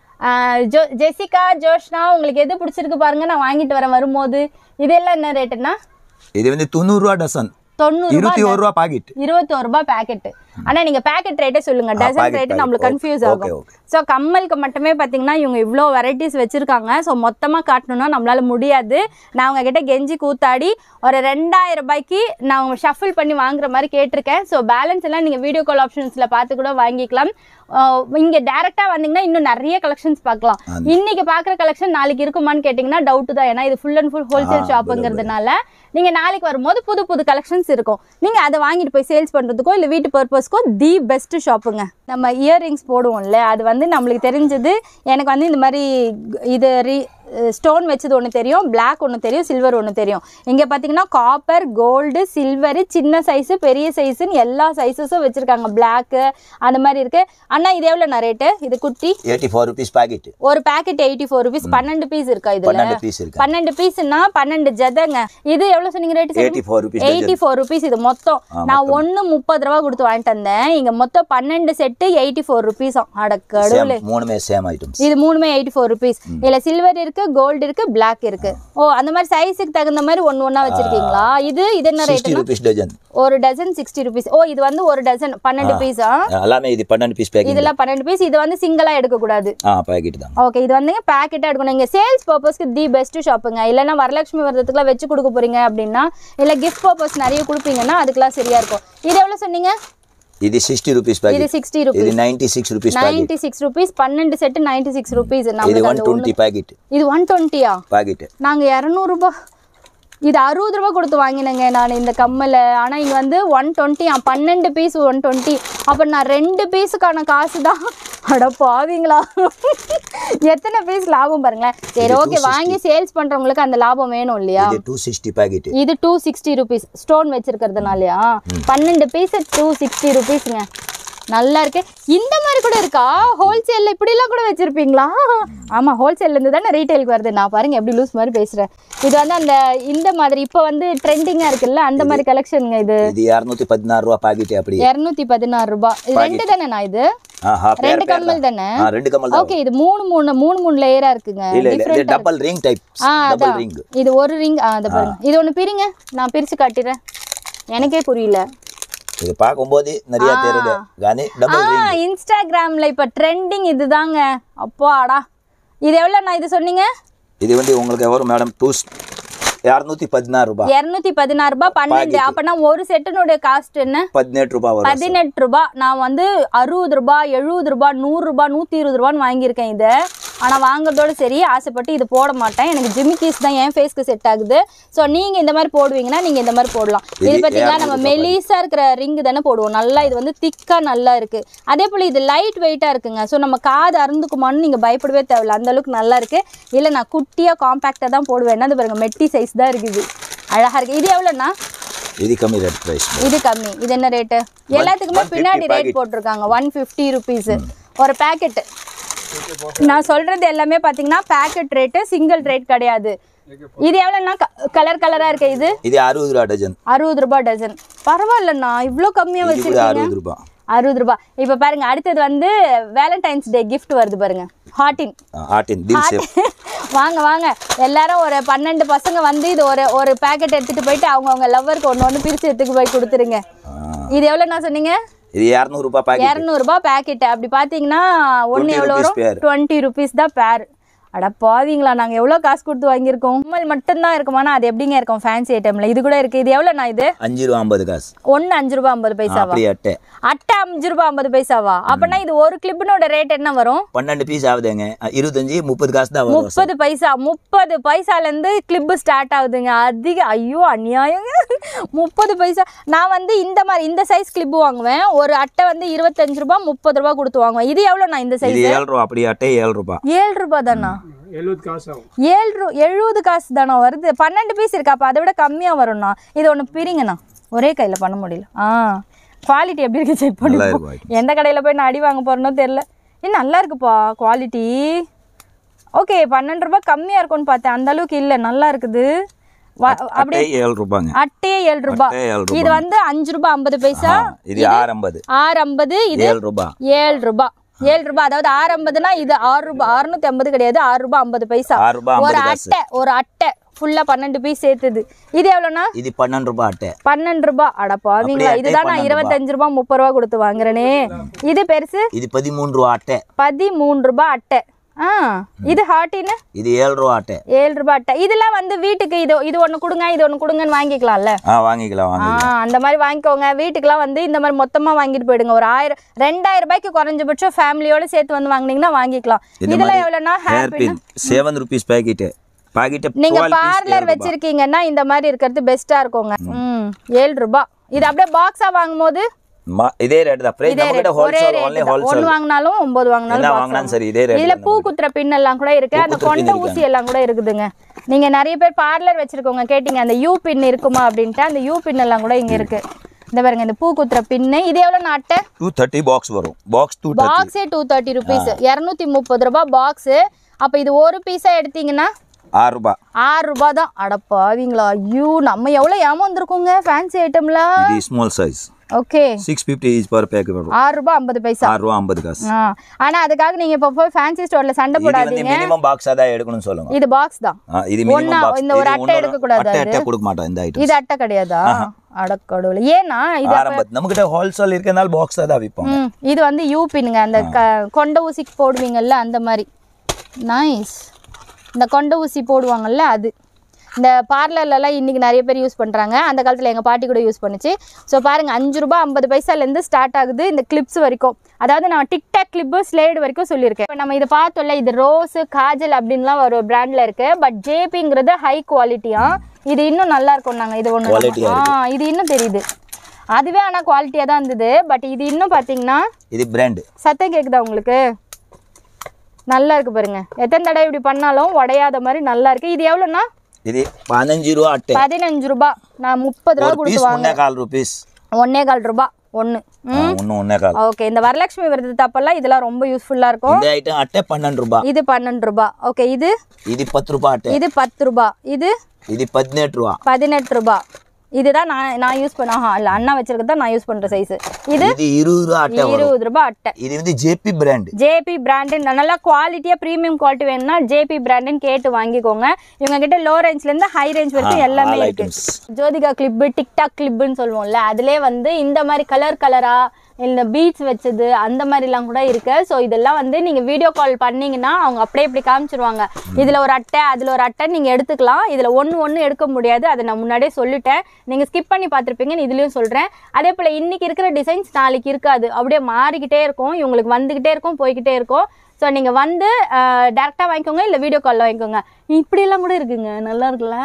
ஜோ ஜெசிகா ஜோஷ்னா உங்களுக்கு எது பிடிச்சிருக்கு பாருங்க, நான் வாங்கிட்டு வரேன் வரும்போது. இதெல்லாம் என்ன ரேட்டுன்னா? இது வந்து தொண்ணூறு ரூபா டசன். தொண்ணூறு இருபத்தி ஒரு ரூபா பாக்கெட். இருபத்தி ஒரு ரூபாய் பேக்கெட். ஆனா நீங்க பேக்கெட் ரேட்டே சொல்லுங்க, டசன் ரேட் நம்மளுக்கு கன்ஃபியூஸ் ஆகும். ஸோ கம்மலுக்கு மட்டுமே பார்த்தீங்கன்னா இவங்க இவ்வளோ வெரைட்டிஸ் வச்சிருக்காங்க. ஸோ மொத்தமாக காட்டணும்னா நம்மளால முடியாது. நான் அவங்க கிட்ட கெஞ்சி கூத்தாடி ஒரு ரெண்டாயிரம் ரூபாய்க்கு நான் அவங்க ஷஃபில் பண்ணி வாங்குற மாதிரி கேட்டிருக்கேன். ஸோ பேலன்ஸ் எல்லாம் நீங்கள் வீடியோ கால் ஆப்ஷன்ஸில் பார்த்து கூட வாங்கிக்கலாம். இங்கே டேரெக்டாக வந்தீங்கன்னா இன்னும் நிறைய கலெக்ஷன்ஸ் பார்க்கலாம். இன்னைக்கு பார்க்குற கலெக்ஷன் நாளைக்கு இருக்குமான்னு கேட்டிங்கன்னா டவுட்டு தான். ஏன்னா இது ஃபுல் அண்ட் ஃபுல் ஹோல்சேல் ஷாப்புங்கிறதுனால நீங்கள் நாளைக்கு வரும்போது புது புது கலெக்ஷன்ஸ் இருக்கும். நீங்கள் அதை வாங்கிட்டு போய் சேல்ஸ் பண்ணுறதுக்கோ இல்லை வீட்டு பர்பஸ்க்கோ தி பெஸ்ட் ஷாப்புங்க. நம்ம இயர்ரிங்ஸ் போடுவோம்ல, அது வந்து நம்மளுக்கு தெரிஞ்சது. எனக்கு வந்து இந்த மாதிரி இது ரீ ஸ்டோன் வச்சது ஒன்று தெரியும், பிளாக் ஒன்று தெரியும், சில்வர் ஒன்று தெரியும். இங்கே பார்த்தீங்கன்னா காப்பர், கோல்டு, சில்வரு, சின்ன சைஸு, பெரிய சைஸுன்னு எல்லா சைஸஸும் வச்சுருக்காங்க. பிளாக்கு அந்த மாதிரி இருக்குது. அண்ணா இது எவ்வளோ நான் ரேட்டு? இது குட்டி எயிட்டி ஃபோர் ருபீஸ் பாக்கெட். ஒரு பேக்கெட் எயிட்டி ஃபோர் ருபீஸ். பன்னெண்டு பீஸ் இருக்கா இதில்? பன்னெண்டு பீஸ்னா பன்னெண்டு ஜதங்க. இது எவ்வளோ சொன்னீங்க ரேட்டு? Eighty four rupees. இது மொத்தம் நான் ஒன்று முப்பது ரூபா கொடுத்து வாங்கிட்டு வந்தேன். இங்கே மொத்தம் பன்னெண்டு செட்டு எயிட்டி ஃபோர் ருபீஸ். அடக்கடவுளே, மூணுமே சேம் ஐட்டம்ஸ். இது மூணுமே எயிட்டி ஃபோர் ருபீஸ். இதில் சில்வர் இருக்கு, கோல்டு இருக்கு, பிளாக் இருக்கு. ஓ அந்த மாதிரி சைஸுக்கு தகுந்த மாதிரி ஒன்று ஒன்றா வச்சிருக்கீங்களா? இது இது என்ன ரேட்? டஜன். ஒரு டஜன் சிக்ஸ்டி ருபீஸ். ஓ இது வந்து ஒரு டஜன் பன்னெண்டு பீஸா? எல்லாமே இது பன்னெண்டு பீஸ் பேக்கெட். இதெல்லாம் பன்னெண்டு பீஸ். இது வந்து சிங்கிளா எடுக்க கூடாது. ஆ பேக்கெட் தான். ஓகே இது வந்து பேக்கெட்டா எடுக்கணும். இங்க சேல்ஸ் பர்பஸ்க்கு தி பெஸ்ட் ஷாப்புங்க. இல்லைன்னா வரலட்சுமி விரதத்துக்குலாம் வச்சு கொடுக்க போறீங்க அப்படின்னா, இல்ல கிஃப்ட் பர்பஸ் நிறைய கொடுப்பீங்கன்னா அதுக்கெல்லாம் சரியா இருக்கும். இது எவ்வளவு சொன்னீங்க? இது sixty rupees packet. இது sixty rupees. இது ninety-six rupees packet. ninety-six rupees. பன்னெண்டு செட் ninety-six rupees. இது one twenty packet. இது one twenty ஆ? packet. நாங்க இருநூறு ரூபாய் இது அறுபது ரூபாய் கொடுத்து வாங்கினேங்க நான் இந்த கம்மலை. ஆனால் இங்கே வந்து ஒன் டுவெண்ட்டி பன்னெண்டு பீஸ் ஒன் டுவெண்ட்டி. அப்போ நான் ரெண்டு பீஸுக்கான காசு தான். அட பாவீங்களா, எத்தனை பீஸ் லாபம் பாருங்களேன். சரி ஓகே, வாங்கி சேல்ஸ் பண்ணுறவங்களுக்கு அந்த லாபம் வேணும் இல்லையா? இது two sixty packet. இது two sixty rupees ஸ்டோன் வச்சிருக்கிறதுனாலயா? பன்னெண்டு பீஸ் two sixty rupeesங்க. நல்லா இருக்கு. இந்த மாதிரி கூட இருக்கா ஹோல்சேல்ல? இப்படிலாம் கூட வச்சிருப்பீங்களா? ஆமா, ஹோல்சேல்ல இருந்து தானே ரீட்டைலுக்கு வருது. நான் பாருங்க எப்படி லூஸ் மாதிரி பேசுறேன். இது வந்து அந்த இந்த மாதிரி இப்போ வந்து ட்ரெண்டிங்கா இருக்குல்ல, அந்த மாதிரி கலெக்ஷனுங்க. இது இது இருநூத்தி பதினாறு ரூபாய் பாக்கெட். அப்படி இருநூத்தி பதினாறு ரூபாய். இது ரெண்டு தானே? நான் இது ரெண்டு கம்மல் தானே? ரெண்டு கம்மல் தான். ஓகே, இது மூணு மூணு மூணு மூணு லேயரா இருக்குங்க. இல்ல இல்ல, இது double ring type. Double ring. இது ஒரு ரிங். அத பாருங்க. இது ஒன்னு பிரிங்க, நான் பிரிச்சு காட்டிறேன். எனக்கே புரியல. இது பாக்கும்போது நிறைய தெரியுது. கானி டபுள் ரிங். இன்ஸ்டாகிராம்ல இப்ப ட்ரெண்டிங் இதுதாங்க. அப்பாடா, இது எவ்வளவு நான் இது சொன்னீங்க? இது வந்து உங்களுக்கு எவ்வளவு மேடம்? இருநூத்தி பதினாறு ரூபாய். இருநூத்தி பதினாறு ரூபாய் பன்னெண்டு. அப்பனா ஒரு செட்டினுடைய காஸ்ட் என்ன? பதினெட்டு ரூபாய் வரும். பதினெட்டு ரூபாய். நான் வந்து அறுபது ரூபாய், எழுபது ரூபாய், நூறு ரூபாய், நூத்தி இருபது ரூபான்னு வாங்கியிருக்கேன். இதை ஆனால் வாங்குறதோடு சரி ஆசைப்பட்டு இது போட மாட்டேன். எனக்கு ஜிமிக்கீஸ் தான் என் ஃபேஸ்க்கு செட் ஆகுது. ஸோ நீங்கள் இந்த மாதிரி போடுவீங்கன்னா நீங்கள் இந்த மாதிரி போடலாம். இது பார்த்தீங்கன்னா நம்ம மெலிசாக இருக்கிற ரிங்கு தானே போடுவோம். நல்லா இது வந்து திக்காக நல்லா இருக்குது. அதே போல் இது லைட் வெயிட்டாக இருக்குங்க. ஸோ நம்ம காது அருந்துக்குமான்னு நீங்கள் பயப்படவே தேவையில்ல, அந்தளவுக்கு நல்லா இருக்குது. இல்லை நான் குட்டியாக காம்பேக்டாக தான் போடுவேன். என்னது பாருங்கள், மெட்டி சைஸ் தான் இருக்குது, அழகாக இருக்குது. இது எவ்வளோண்ணா? இது கம்மி ரேட் பிரைஸ். இது கம்மி. இது என்ன ரேட்டு? எல்லாத்துக்குமே பின்னாடி ரேட் போட்டிருக்காங்க. ஒன் ஃபிஃப்டி ருபீஸு ஒரு பேக்கெட்டு. நான் சொல்கிறது எல்லாமே பார்த்தீங்கன்னா பேக்கெட் ரேட்டு, சிங்கிள் ரேட் கிடையாது. இது எவ்வளோண்ணா? கலர் கலராக இருக்கு. இது இது அறுபது ரூபா டஜன். அறுபது ரூபா டஜன். பரவாயில்லண்ணா, இவ்வளோ கம்மியாக வச்சுருக்கீங்க. அறுபது ரூபா அறுபது ரூபா. இப்போ பாருங்க, அடுத்தது வந்து வேலண்டைன்ஸ் டே கிஃப்ட் வருது பாருங்க. ஹாட்டின் ஹாட்டின் தில் ஷேப். வாங்க வாங்க எல்லாரும் ஒரு பன்னெண்டு பசங்க வந்து இது ஒரு ஒரு பேக்கெட் எடுத்துட்டு போயிட்டு அவங்க அவங்க லவ்வருக்கு ஒன்று ஒன்று பிரித்து எடுத்துக்கு போய் கொடுத்துருங்க. இது எவ்வளோண்ணா சொன்னீங்க? இது இரநூறு ரூபாய் பாக்கெட். இரநூறு ரூபாய் பேக்கெட். அப்படி பார்த்தீங்கன்னா ஒன்று எவ்வளோ வரும்? டுவெண்ட்டி ருபீஸ் தான் பேர். அட பாவீங்களா, நாங்கள் எவ்வளோ காசு கொடுத்து வாங்கியிருக்கோம். உண்மை மட்டும்தான் இருக்குமானா அது எப்படிங்க இருக்கும் ஃபேன்சி ஐட்டம்ல? இது கூட இருக்குது. இது எவ்வளோண்ணா? இது அஞ்சு ரூபா ஐம்பது காசு. ஒன்று அஞ்சு ரூபா ஐம்பது பைசாவா? அட்டை அட்டை அஞ்சு ரூபா ஐம்பது பைசாவா? அப்படின்னா இது ஒரு கிளிப்னோட ரேட் என்ன வரும்? பன்னெண்டு பீஸ் ஆகுதுங்க. இருபத்தஞ்சு முப்பது காசு தான் வரும். முப்பது பைசா. முப்பது பைசாலேருந்து கிளிப்பு ஸ்டார்ட் ஆகுதுங்க. அதிக ஐயோ அநியாயங்க. முப்பது பைசா. நான் வந்து இந்த மாதிரி இந்த சைஸ் கிளிப்பு வாங்குவேன். ஒரு அட்டை வந்து இருபத்தஞ்சு ரூபா முப்பது ரூபா கொடுத்து வாங்குவேன். இது எவ்வளோண்ணா இந்த சைஸ்? ஏழு ரூபா. அப்படி அட்டை ஏழு ரூபா. ஏழு ரூபா தானா? எழுபது காசு ஆகும். ஏழு ரூ எழுபது காசு தானே வருது. பன்னெண்டு பீஸ் இருக்கா? அப்போ அதை விட கம்மியாக வரும்ண்ணா. இது ஒன்று பிரிங்கண்ணா, ஒரே கையில் பண்ண முடியல. ஆ குவாலிட்டி எப்படி இருக்குது செக் பண்ணி. எந்த கடையில் போய் நான் அடி வாங்க போகிறேனோ தெரில. இது நல்லா இருக்குப்பா குவாலிட்டி. ஓகே, பன்னெண்டு ரூபா கம்மியாக இருக்கும்னு பார்த்தேன். அந்த அளவுக்கு இல்லை, நல்லா இருக்குது. அப்படியே ஏழு ரூபாங்க. அட்டையே ஏழு ரூபா. இது வந்து அஞ்சு ரூபா ஐம்பது பைசா. இது ஆறு ஐம்பது. ஆறு ஐம்பது. இது ஏழு ரூபா. ஏழு ரூபா. ஏழு ரூபா. அதாவது ஆறு ஐம்பதுனா இது ஆறு ரூபா. அறுநூத்தி ஐம்பது கிடையாது, ஆறு ரூபா ஐம்பது பைசா. ஒரு அட்டை ஒரு அட்டை ஃபுல்லா பன்னெண்டு பீஸ் சேர்த்துது. இது எவ்வளோண்ணா? இது பன்னெண்டு ரூபா அட்டை. பன்னெண்டு ரூபா. அடப்பாவீங்களா, இதுதான் நான் இருபத்தஞ்சு ரூபா முப்பது ரூபா கொடுத்து வாங்குறேனே. இது பெருசு. இது பதிமூணு ரூபா அட்டை. பதிமூணு ரூபா அட்டை. ஆ இது ஹாட்டின்னு இது ஏழு ரூபா அட்டை. ஏழு ரூபா அட்டை. இதெல்லாம் வந்து வீட்டுக்கு இது இது ஒன்று கொடுங்க இது ஒன்று கொடுங்கன்னு வாங்கிக்கலாம்ல? ஆ வாங்கிக்கலாம் வாங்கிக்கலாம். ஆ அந்த மாதிரி வாங்கிக்கோங்க. வீட்டுக்குலாம் வந்து இந்த மாதிரி மொத்தமாக வாங்கிட்டு போயிடுங்க. ஒரு ஆயிரம் ரெண்டாயிரம் ரூபாய்க்கு குறைஞ்சபட்சம் ஃபேமிலியோட சேர்த்து வந்து வாங்கினீங்கன்னா வாங்கிக்கலாம். இதெல்லாம் எவ்வளோண்ணா? Hair pin seven rupees packet. Packet நீங்க பார்லர் வச்சிருக்கீங்கன்னா இந்த மாதிரி இருக்கிறது பெஸ்டா இருக்குங்க. ம் ஏழு ரூபா. இது அப்படியே பாக்ஸா வாங்கும்போது இதே ரேட் தான். பிரைஸ் நம்மகிட்ட ஹோல்சேல் only ஹோல்சேல். ஒன்னு வாங்குனாலும் ஒன்பது வாங்குனாலும் என்ன வாங்குனாலும் சரி இதே ரேட். இதுல பூ குத்துற பின் எல்லாம் கூட இருக்கு. அந்த கொண்ட ஊசி எல்லாம் கூட இருக்குதுங்க. நீங்க நிறைய பேர் பார்லர் வச்சிருக்கவங்க கேட்டிங்க அந்த யூ பின் இருக்குமா அப்படின்ட்டு. அந்த யூ பின் எல்லாம் கூட இங்க இருக்கு. இந்த பாருங்க இந்த பூ குத்துற பின்னு. இது எவ்வளவு நாட்டை? நூற்று முப்பது பாக்ஸ் வரும். பாக்ஸ் நூற்று முப்பது. பாக்ஸே நூற்று முப்பது ரூபாய். இருநூற்று முப்பது ரூபாய் பாக்ஸ். அப்ப இது ஒரு பீஸா எடுத்தீங்கன்னா ஆறு ரூபாய். ஆறு ரூபாய் தான். அடப்பாவீங்களா, ஐயோ நம்ம எவ்வளவு ஏமாந்துருக்கோங்க ஃபேன்சி ஐட்டம்ல. இது small size. Okay six fifty each per pack வரும். ஆறு ரூபாய் ஐம்பது பைசா. ஆறு ரூபாய் ஐம்பது காசு. ஆனா அதுக்காக நீங்க இப்ப போய் ஃபேன்சி ஸ்டோர்ல சண்டை போடாதீங்க. இது மினிமம் பாக்ஸா தான் எடுக்கணும் சொல்லுங்க. இது பாக்ஸ் தான். இது மினிமம் பாக்ஸ். இந்த ஒரு அட்டை எடுக்க கூடாது. அட்டை கொடுக்க மாட்டோம் இந்த ஐட்டம். இது அட்டை கிடையாதா? அடக்கடவுளே. ஏனா இது ஆரம்பத்துல நம்மகிட்ட ஹோல்சேல் இருக்கனால பாக்ஸா தான் விப்போம். இது வந்து யூ பின்ங்க. அந்த கொண்ட ஊசிக்கு போடுவீங்கல்ல அந்த மாதிரி. நைஸ். இந்த கொண்ட ஊசி போடுவாங்கல்ல அது. இந்த பார்லர்லலாம் இன்றைக்கி நிறைய பேர் யூஸ் பண்ணுறாங்க. அந்த காலத்தில் எங்கள் பாட்டி கூட யூஸ் பண்ணிச்சு. ஸோ பாருங்கள் அஞ்சு ரூபா ஐம்பது பைசாலேருந்து ஸ்டார்ட் ஆகுது இந்த கிளிப்ஸ் வரைக்கும். அதாவது நான் டிக்டாக் கிளிப்பு ஸ்லேடு வரைக்கும் சொல்லியிருக்கேன். இப்போ நம்ம இதை பார்த்தோம்ல, இது ரோஸு காஜல் அப்படின்லாம் ஒரு பிராண்டில் இருக்குது. பட் ஜேபிங்கிறது ஹை குவாலிட்டியாக. இது இன்னும் நல்லா இருக்கும். நாங்கள் இது ஒன்று ஆ இது இன்னும் தெரியுது. அதுவே ஆனால் குவாலிட்டியாக தான் இருந்தது. பட் இது இன்னும் பார்த்தீங்கன்னா இது பிராண்டு. சத்தம் கேட்குதா உங்களுக்கு? நல்லா இருக்குது பாருங்கள். எத்தனை தடவை இப்படி பண்ணாலும் உடையாத மாதிரி நல்லா இருக்குது. இது எவ்வளோண்ணா? இது பதினஞ்சு ரூபா அட்டை. பதினஞ்சு ரூபா. நான் முப்பது ரூபா கொடுத்து வாங்க. ஒன்னே கால் ரூபீஸ். ஒன்னே கால் ரூபா ஒன்று. ஒன்று ஒன்னே கால். ஓகே. இந்த வரலட்சுமி விரத தப்பெல்லாம் இதெல்லாம் ரொம்ப யூஸ்ஃபுல்லாக இருக்கும். இந்த ஐட்டம் அட்டை பன்னெண்டு ரூபா. இது பன்னெண்டு ரூபா. ஓகே. இது இது பத்து ரூபா அட்டை. இது பத்து ரூபா. இது இது பதினெட்டு ரூபா. பதினெட்டு ரூபா. இதுதான் நான் நான் யூஸ் பண்ண ஆஹா இல்லை அண்ணா வச்சிருக்கதா நான் யூஸ் பண்ணுற சைஸ். இது இது இருபது ரூபா அட்டை. இருபது ரூபா அட்டை. இது வந்து ஜேபி பிராண்ட். ஜேபி பிராண்டு நல்லா குவாலிட்டியாக ப்ரீமியம் குவாலிட்டி வேணும்னா ஜேபி பிராண்டுன்னு கேட்டு வாங்கிக்கோங்க. இவங்க கிட்ட லோ ரேஞ்ச்லேருந்து ஹை ரேஞ்ச் வரைக்கும் எல்லாமே இருக்கு. ஜோதிகா கிளிப்பு டிக்டாக் கிளிப்புன்னு சொல்லுவோம்ல, அதுலேயே வந்து இந்த மாதிரி கலர் கலராக இந்த பீட்ஸ் வச்சது அந்த மாதிரிலாம் கூட இருக்கு. ஸோ இதெல்லாம் வந்து நீங்கள் வீடியோ கால் பண்ணிங்கன்னா அவங்க அப்படியே இப்படி காமிச்சிருவாங்க. இதில் ஒரு அட்டை அதில் ஒரு அட்டை நீங்கள் எடுத்துக்கலாம். இதில் ஒன்று ஒன்று எடுக்க முடியாது. அதை நான் முன்னாடியே சொல்லிட்டேன். நீங்கள் ஸ்கிப் பண்ணி பார்த்துருப்பீங்கன்னு இதுலேயும் சொல்கிறேன். அதே போல் இன்றைக்கி இருக்கிற டிசைன்ஸ் நாளைக்கு இருக்காது. அப்படியே மாறிக்கிட்டே இருக்கும். இவங்களுக்கு வந்துக்கிட்டே இருக்கும் போய்கிட்டே இருக்கும். ஸோ நீங்கள் வந்து டேரெக்டாக வாங்கிக்கோங்க இல்லை வீடியோ காலில் வாங்கிக்கோங்க. இப்படியெல்லாம் கூட இருக்குங்க, நல்லா இருக்குல்ல,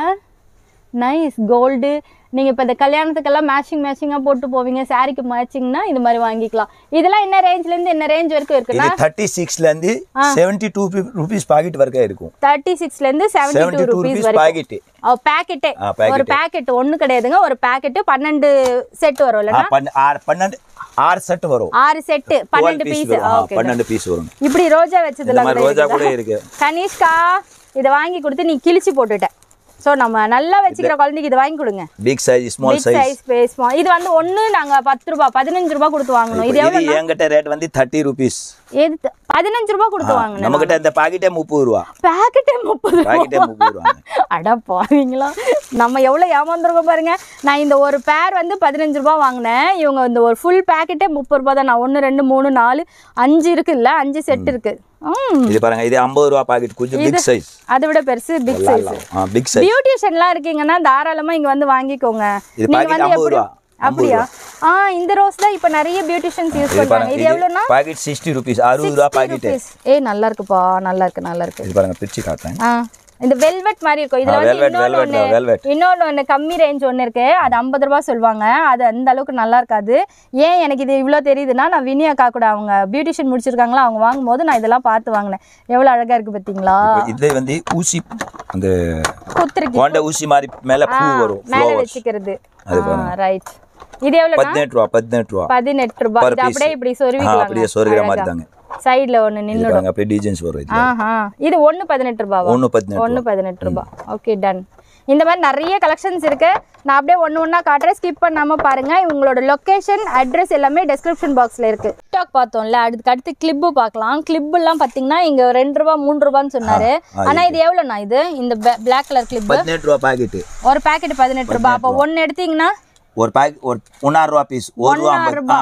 நைஸ் கோல்டு. நீங்கள் இப்போ இந்த கல்யாணத்துக்கெல்லாம் மேட்சிங் மேட்சிங்காக போட்டு போவீங்க, சாரிக்கு மேட்சிங்னா இது மாதிரி வாங்கிக்கலாம். இதெல்லாம் என்ன ரேஞ்ச்லேருந்து என்ன ரேஞ்ச் வரைக்கும் இருக்குன்னா தேர்ட்டி சிக்ஸ்லேருந்து செவன்டி டூ ருபீஸ் பாக்கெட் வரைக்கும் இருக்கும். தேர்ட்டி சிக்ஸ்லேருந்து செவன்டி டூ ருபீஸ் வரைக்கும் பேக்கெட்டே. ஒரு பேக்கெட் ஒன்று கிடையாதுங்க, ஒரு பேக்கெட்டு பன்னெண்டு செட் வரும் இல்லைன்னா பன்னெண்டு ஆறு செட் வரும். ஆறு செட்டு பன்னெண்டு பீஸ். பன்னெண்டு பீஸ் வரும். இப்படி ரோஜா வச்சதுல ரோஜா கூட இருக்கு. கனிஷ்கா இதை வாங்கி கொடுத்து நீ கிழிச்சு போட்டுட்ட. ஸோ நம்ம நல்லா வச்சுக்கிற குழந்தைக்கு இது வாங்கி கொடுங்க. Big size small size size இது வந்து ஒன்று நாங்கள் பத்து ரூபா பதினஞ்சு ரூபா கொடுத்து வாங்கணும். இது எவ்வளோ? என்கிட்ட ரேட் வந்து தேர்ட்டி ருபீஸ். எது பதினஞ்சு ரூபா கொடுத்து வாங்கணும். நம்ம கிட்ட இந்த பாக்கெட்டே முப்பது ரூபா. பாக்கெட்டே முப்பது பாக்கெட்டே முப்பது ரூபா. அட பாவீங்களா, நம்ம எவ்வளோ ஏமாந்துருக்கோம் பாருங்க. நான் இந்த ஒரு பேர் வந்து பதினஞ்சு ரூபா வாங்கினேன், இவங்க இந்த ஒரு ஃபுல் பேக்கெட்டே முப்பது ரூபா தான். நான் ஒன்று ரெண்டு மூணு நாலு அஞ்சு இருக்கு இல்ல, அஞ்சு செட் இருக்கு. இது பாருங்க, இது ஐம்பது ரூபா பாக்கெட், கொஞ்சம் பிக் சைஸ். அதை விட பெருசு பிக் சைஸ். ஆ பிக் சைஸ். பியூட்டிஷியன்லாம் இருக்கீங்கன்னா தாராளமா இங்க வந்து வாங்கிக்கோங்க. இது பாக்கெட் ஐம்பது ரூபா. அப்படியா? ஆ இந்த ரோஸ் தான் இப்ப நிறைய பியூட்டிஷியன்ஸ் யூஸ் பண்றாங்க. இது எவ்வளவுனா? பாக்கெட் அறுபது ரூபாய். அறுபது ரூபாய் பாக்கெட். ஏய் நல்லா இருக்குப்பா, நல்லா இருக்கு நல்லா இருக்கு. இது பாருங்க பிரிச்சு காட்டுறேன். ஆ இந்த வெல்வெட் மாதிரி இருக்கும். இதுல வந்து இன்னொன்னு இன்னொன்னு ஒன்று கம்மி ரேஞ்ச் ஒன்று இருக்கு, அது ஐம்பது ரூபா சொல்லுவாங்க. அது அந்த அளவுக்கு நல்லா இருக்காது. ஏன் எனக்கு இது இவ்வளோ தெரியுதுன்னா, நான் வினி அக்கா கூட அவங்க பியூட்டிஷியன் முடிச்சிருக்காங்களா, அவங்க வாங்கும் போது நான் இதெல்லாம் பார்த்து வாங்கினேன். எவ்வளோ அழகா இருக்கு பார்த்தீங்களா? இது வந்து ஊசி, அந்த குத்துருக்கு கொண்ட ஊசி மாதிரி மேல பூ வரும், மேல வச்சுக்கிறது. ரைட். இது எவ்வளவு? பதினெட்டு ரூபா. பதினெட்டு ரூபா. பதினெட்டு ரூபா. இது அப்படியே இப்படி சொருவிக்கலாம். அப்படியே சொருகிற மாதிரி தாங்க. சைடுல ஒன்னு நின்னுடும். அப்படியே டிசைன்ஸ் வரும். ஆஹா, இது ஒன்னு பதினெட்டு ரூபாவா? ஒன்னு பதினெட்டு. ஒன்னு பதினெட்டு ரூபாய். Okay done. இந்த மாதிரி நிறைய கலெக்ஷன்ஸ் இருக்கு. நான் அப்படியே ஒன்று ஒன்றா காட்டுறேன், ஸ்கிப் பண்ணாம பாருங்க. இவங்களோட லொகேஷன் அட்ரஸ் எல்லாமே டிஸ்கிரிப்ஷன் பாக்ஸ்ல இருக்கு. டிக்டாக் பார்த்தோம்ல, அதுக்கு அடுத்து கிளிப்பு பார்க்கலாம். கிளிப் எல்லாம் பாத்தீங்கன்னா இங்க ரெண்டு ரூபா மூணு ரூபான்னு சொன்னாரு. ஆனா இது எவ்வளவுண்ணா? இது இந்த பிளாக் கலர் கிளிப் பதினெட்டு ரூபா பாக்கெட். ஒரு பாக்கெட் பதினெட்டு ரூபாய். அப்போ ஒன்னு எடுத்தீங்கன்னா ஒரு பாக்கெட் ஒரு ஒன்னாறு ரூபா பீஸ். ஒரு ரூபா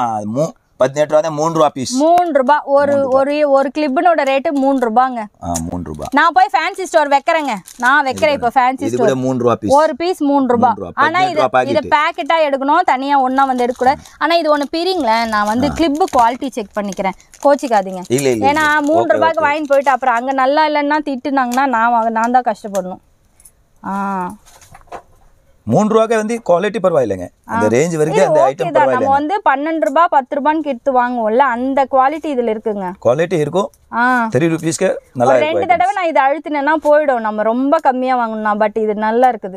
பதினெட்டு ரூபா மூணு ரூபா பீஸ். மூணு ரூபா. ஒரு ஒரு ஒரு கிளிப்னோட ரேட்டு மூணு ரூபாங்க. மூணு ரூபா. நான் போய் ஃபேன்சி ஸ்டோர் வைக்கிறேங்க. நான் வைக்கிறேன் இப்போ ஃபேன்சி ஸ்டோர். மூணு ரூபா பீஸ். ஒரு பீஸ் மூணு ரூபா. ஆனா இது இது பேக்கெட்டா எடுக்கணும், தனியா ஒண்ணா வந்து எடுக்க கூடாது. ஆனா இது ஒண்ணு பிரிங்களே, நான் வந்து கிளிப் குவாலிட்டி செக் பண்ணிக்கிறேன், கோச்சிக்காதீங்க. ஏன்னா மூணு ரூபாய்க்கு வாங்கிட்டு போயிட்டு அப்புறம் அங்க நல்லா இல்லைன்னா திட்டுனாங்கன்னா நான் நான் தான் கஷ்டப்படணும். ஆ மூணு ரூபாய்க்கு வந்து குவாலிட்டி பரவாயில்லைங்க. அந்த ரேஞ்ச் வரைக்கும் அந்த ஐட்டம் பரவாயில்லை. நம்ம வந்து பன்னெண்டு ரூபாய் பத்து ரூபாய்க்கு எடுத்து வாங்குவோம்ல, அந்த குவாலிட்டி இதுல இருக்குங்க. குவாலிட்டி இருக்கும். த்ரீ ருபீஸ்க்கு நல்லா இருக்கு. ரெண்டு தடவை நான் இதை அழுத்தினேன்னா போயிடும், நம்ம ரொம்ப கம்மியா வாங்கணும். பட் இது நல்லா இருக்குது.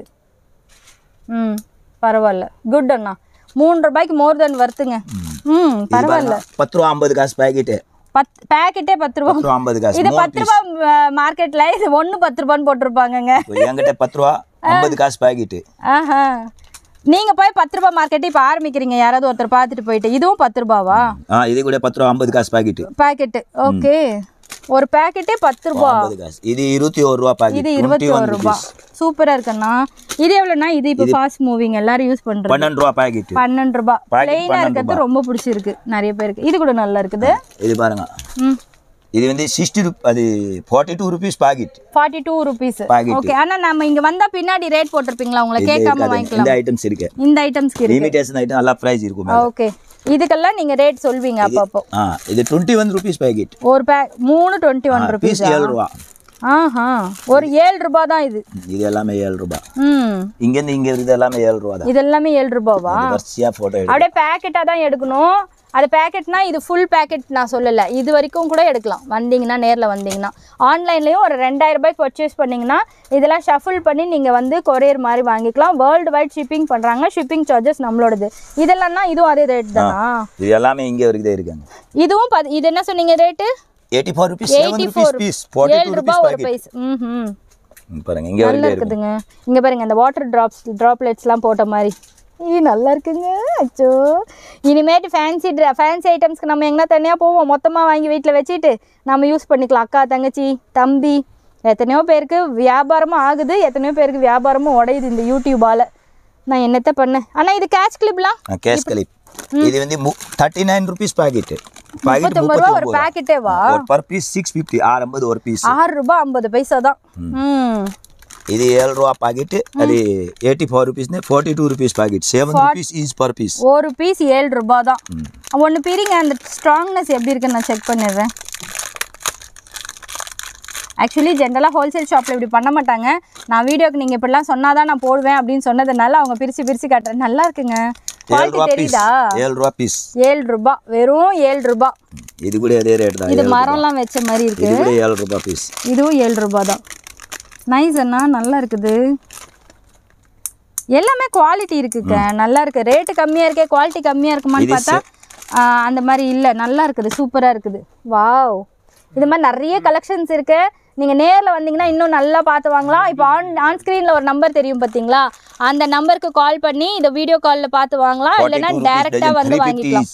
ம் பரவாயில்ல, குட் அண்ணா. மூணு ரூபாய்க்கு மோர் தென் வர்த்துங்க. ம் பரவாயில்ல. பத்து ரூபா ஐம்பது காசு பாக்கெட்டு. பத்து பேக்கெட்டே பத்து ரூபா. ஐம்பது காசு. இது பத்து ரூபா மார்க்கெட்ல இது ஒன்னு பத்து ரூபான்னு போட்டிருப்பாங்கங்க. என்கிட்ட பத்து ரூபா ஐம்பது காசு பாக்கெட்டு. ஆஹா, நீங்க போய் பத்து ரூபாய் மார்க்கெட் இப்ப ஆரம்பிக்கிறீங்க, யாராவது ஒருத்தர் பார்த்துட்டு போயிட்டு. இதுவும் பத்து ரூபாவா? ஆ இது கூட பத்து ரூபா ஐம்பது காசு பாக்கெட்டு. Packet okay. ஒரு பாக்கெட்டே பத்து ரூபா. இது இருபத்தி ஒரு ரூபா பாக்கெட். இது இருபத்தி ஒரு ரூபா. சூப்பரா இருக்குண்ணா. இது எவ்வளவுனா? இது இப்ப ஃபாஸ்ட் மூவிங் எல்லாரும் யூஸ் பண்றது. பன்னெண்டு ரூபா பாக்கெட். பன்னெண்டு ரூபா. பிளைனா இருக்கிறது ரொம்ப பிடிச்சிருக்கு நிறைய பேருக்கு. இது கூட நல்லா இருக்குது. இது பாருங்க. ம் இது வந்து அறுபது ரூபாய், அது நாற்பத்தி ரெண்டு ரூபீஸ் பாக்கெட். நாற்பத்தி ரெண்டு ரூபீஸ். ஓகே. ஆனா நம்ம இங்க வந்தா பின்னாடி ரேட் போட்டுருப்பீங்களா? உங்களை கேட்காம வாங்கிக்கலாம். இந்த ஐட்டம்ஸ் இருக்கு. இந்த ஐட்டம்ஸ்க்கு இருக்கு. லிமிட்டேஷன் ஐட்டம் எல்லா பிரைஸ் இருக்கும். ஓகே. இதுக்கெல்லாம் நீங்க ரேட் சொல்வீங்க அப்பப்போ. ஆ இது இருபத்தி ஒன்று ரூபீஸ் பாக்கெட். ஒரு பேக் மூணு இருபத்தி ஒன்று ரூபீஸ். ஏழு ரூபாய். ஆஹா, ஒரு ஏழு ரூபாய் தான் இது. இது எல்லாமே ஏழு ரூபாய். ம் இங்க இருந்து இங்க இது எல்லாமே ஏழு ரூபாய் தான். இது எல்லாமே ஏழு ரூபாவா? வரிசையா போட்டோ எடுங்க. அப்படியே பேக்கெட்டா தான் எடுக்கணும். அது பேக்கெட்னா இது ஃபுல் பேக்கெட் நான் சொல்லலை, இது வரைக்கும் கூட எடுக்கலாம் வந்தீங்கன்னா, நேரில் வந்தீங்கன்னா. ஆன்லைன்லேயும் ஒரு ரெண்டாயிரம் ரூபாய்க்கு பர்ச்சேஸ் பண்ணிங்கன்னா இதெல்லாம் ஷஃபிள் பண்ணி நீங்கள் வந்து கொரியர் மாதிரி வாங்கிக்கலாம். வேர்ல்டு வைட் ஷிப்பிங் பண்ணுறாங்க. ஷிப்பிங் சார்ஜஸ் நம்மளோடது. இதெல்லாம் இதுவும் அதே ரேட் தானா? இது எல்லாமே இங்கே வரைக்கும் இருக்காங்க. இதுவும் இது என்ன சொன்னீங்க ரேட்டு? எண்பத்தி நான்கு ரூபாய். எண்பத்தி நான்கு பீஸ். ஏழு ரூபாய் ஒரு பீஸ். ம் பாருங்க இங்க நல்லா இருக்குதுங்க. இங்க பாருங்க இந்த வாட்டர் டிராப்ஸ் டிராப்லெட்ஸ்லாம் போட்ட மாதிரி. இது நல்லா இருக்குங்க. அச்சோ, இனிமேட்டு ஃபேன்சி ட்ரா ஃபேன்சி ஐட்டம்ஸ்க்கு நம்ம எங்கன்னா தனியாக போவோம், மொத்தமாக வாங்கி வீட்டில் வச்சுட்டு நம்ம யூஸ் பண்ணிக்கலாம். அக்கா தங்கச்சி தம்பி எத்தனையோ பேருக்கு வியாபாரமும் ஆகுது, எத்தனையோ பேருக்கு வியாபாரமும் உடையுது இந்த யூடியூபால். நான் என்னத்த பண்ணேன். ஆனால் இது கேட்ச் கிளிப்லாம். கேஷ் கிளிப் இது வந்து முப்பத்தி ஒன்பது ரூபாய் பாக்கெட். பாக்கெட் முப்பத்தி ஒன்பது ஒரு பாக்கெட்டேவா? ஒரு பர் பீஸ் ஆறு ஐம்பது ஆறு ஒரு பீஸ். ஆறு ரூபாய் ஐம்பது பைசா தான். ம் இது ஏழு ரூபாய் பாக்கெட். அது எண்பத்தி நான்கு ரூபாய்ஸ் நாற்பத்தி ரெண்டு ரூபாய்ஸ் பாக்கெட். ஏழு ரூபாய்ஸ் ஈச் பர் பீஸ். ஒரு பீஸ் ஏழு ரூபாய் தான். ஒன்னு பிரிங்க. அந்த ஸ்ட்ராங்னஸ் எப்படி இருக்குன்னு நான் செக் பண்ணிடுறேன். ஆக்சுவலி ஜென்ரலாக ஹோல்சேல் ஷாப்பில் இப்படி பண்ண மாட்டாங்க. நான் வீடியோக்கு நீங்கள் இப்படிலாம் சொன்னால் தான் நான் போடுவேன் அப்படின்னு சொன்னதுனால அவங்க பிரித்து பிரித்து காட்டுறேன். நல்லா இருக்குங்க. குவாலிட்டி தெரியுதா? ஏழு ரூபா பீஸ். ஏழு ரூபா, வெறும் ஏழு ரூபா. இது கூட அதே ரேட் தான். இது மரம்லாம் வச்ச மாதிரி இருக்கு. இது கூட ஏழு ரூபா பீஸ். இதுவும் ஏழு ரூபா தான். நைஸ் அண்ணா, நல்லா இருக்குது. எல்லாமே குவாலிட்டி இருக்குங்க, நல்லா இருக்கு. ரேட்டு கம்மியாக இருக்கே, குவாலிட்டி கம்மியாக இருக்குமான்னு பார்த்தா அந்த மாதிரி இல்லை. நல்லா இருக்குது, சூப்பராக இருக்குது. வாவ், இது மாதிரி நிறைய கலெக்ஷன்ஸ் இருக்கு. நீங்கள் நேரில் வந்தீங்கன்னா இன்னும் நல்லா பார்த்து வாங்கலாம். இப்போ ஆன் ஆன் ஸ்க்ரீனில் ஒரு நம்பர் தெரியும் பார்த்தீங்களா, அந்த நம்பருக்கு கால் பண்ணி இந்த வீடியோ காலில் பார்த்து வாங்கலாம். இல்லைன்னா டேரெக்டாக வந்து வாங்கிக்கலாம்.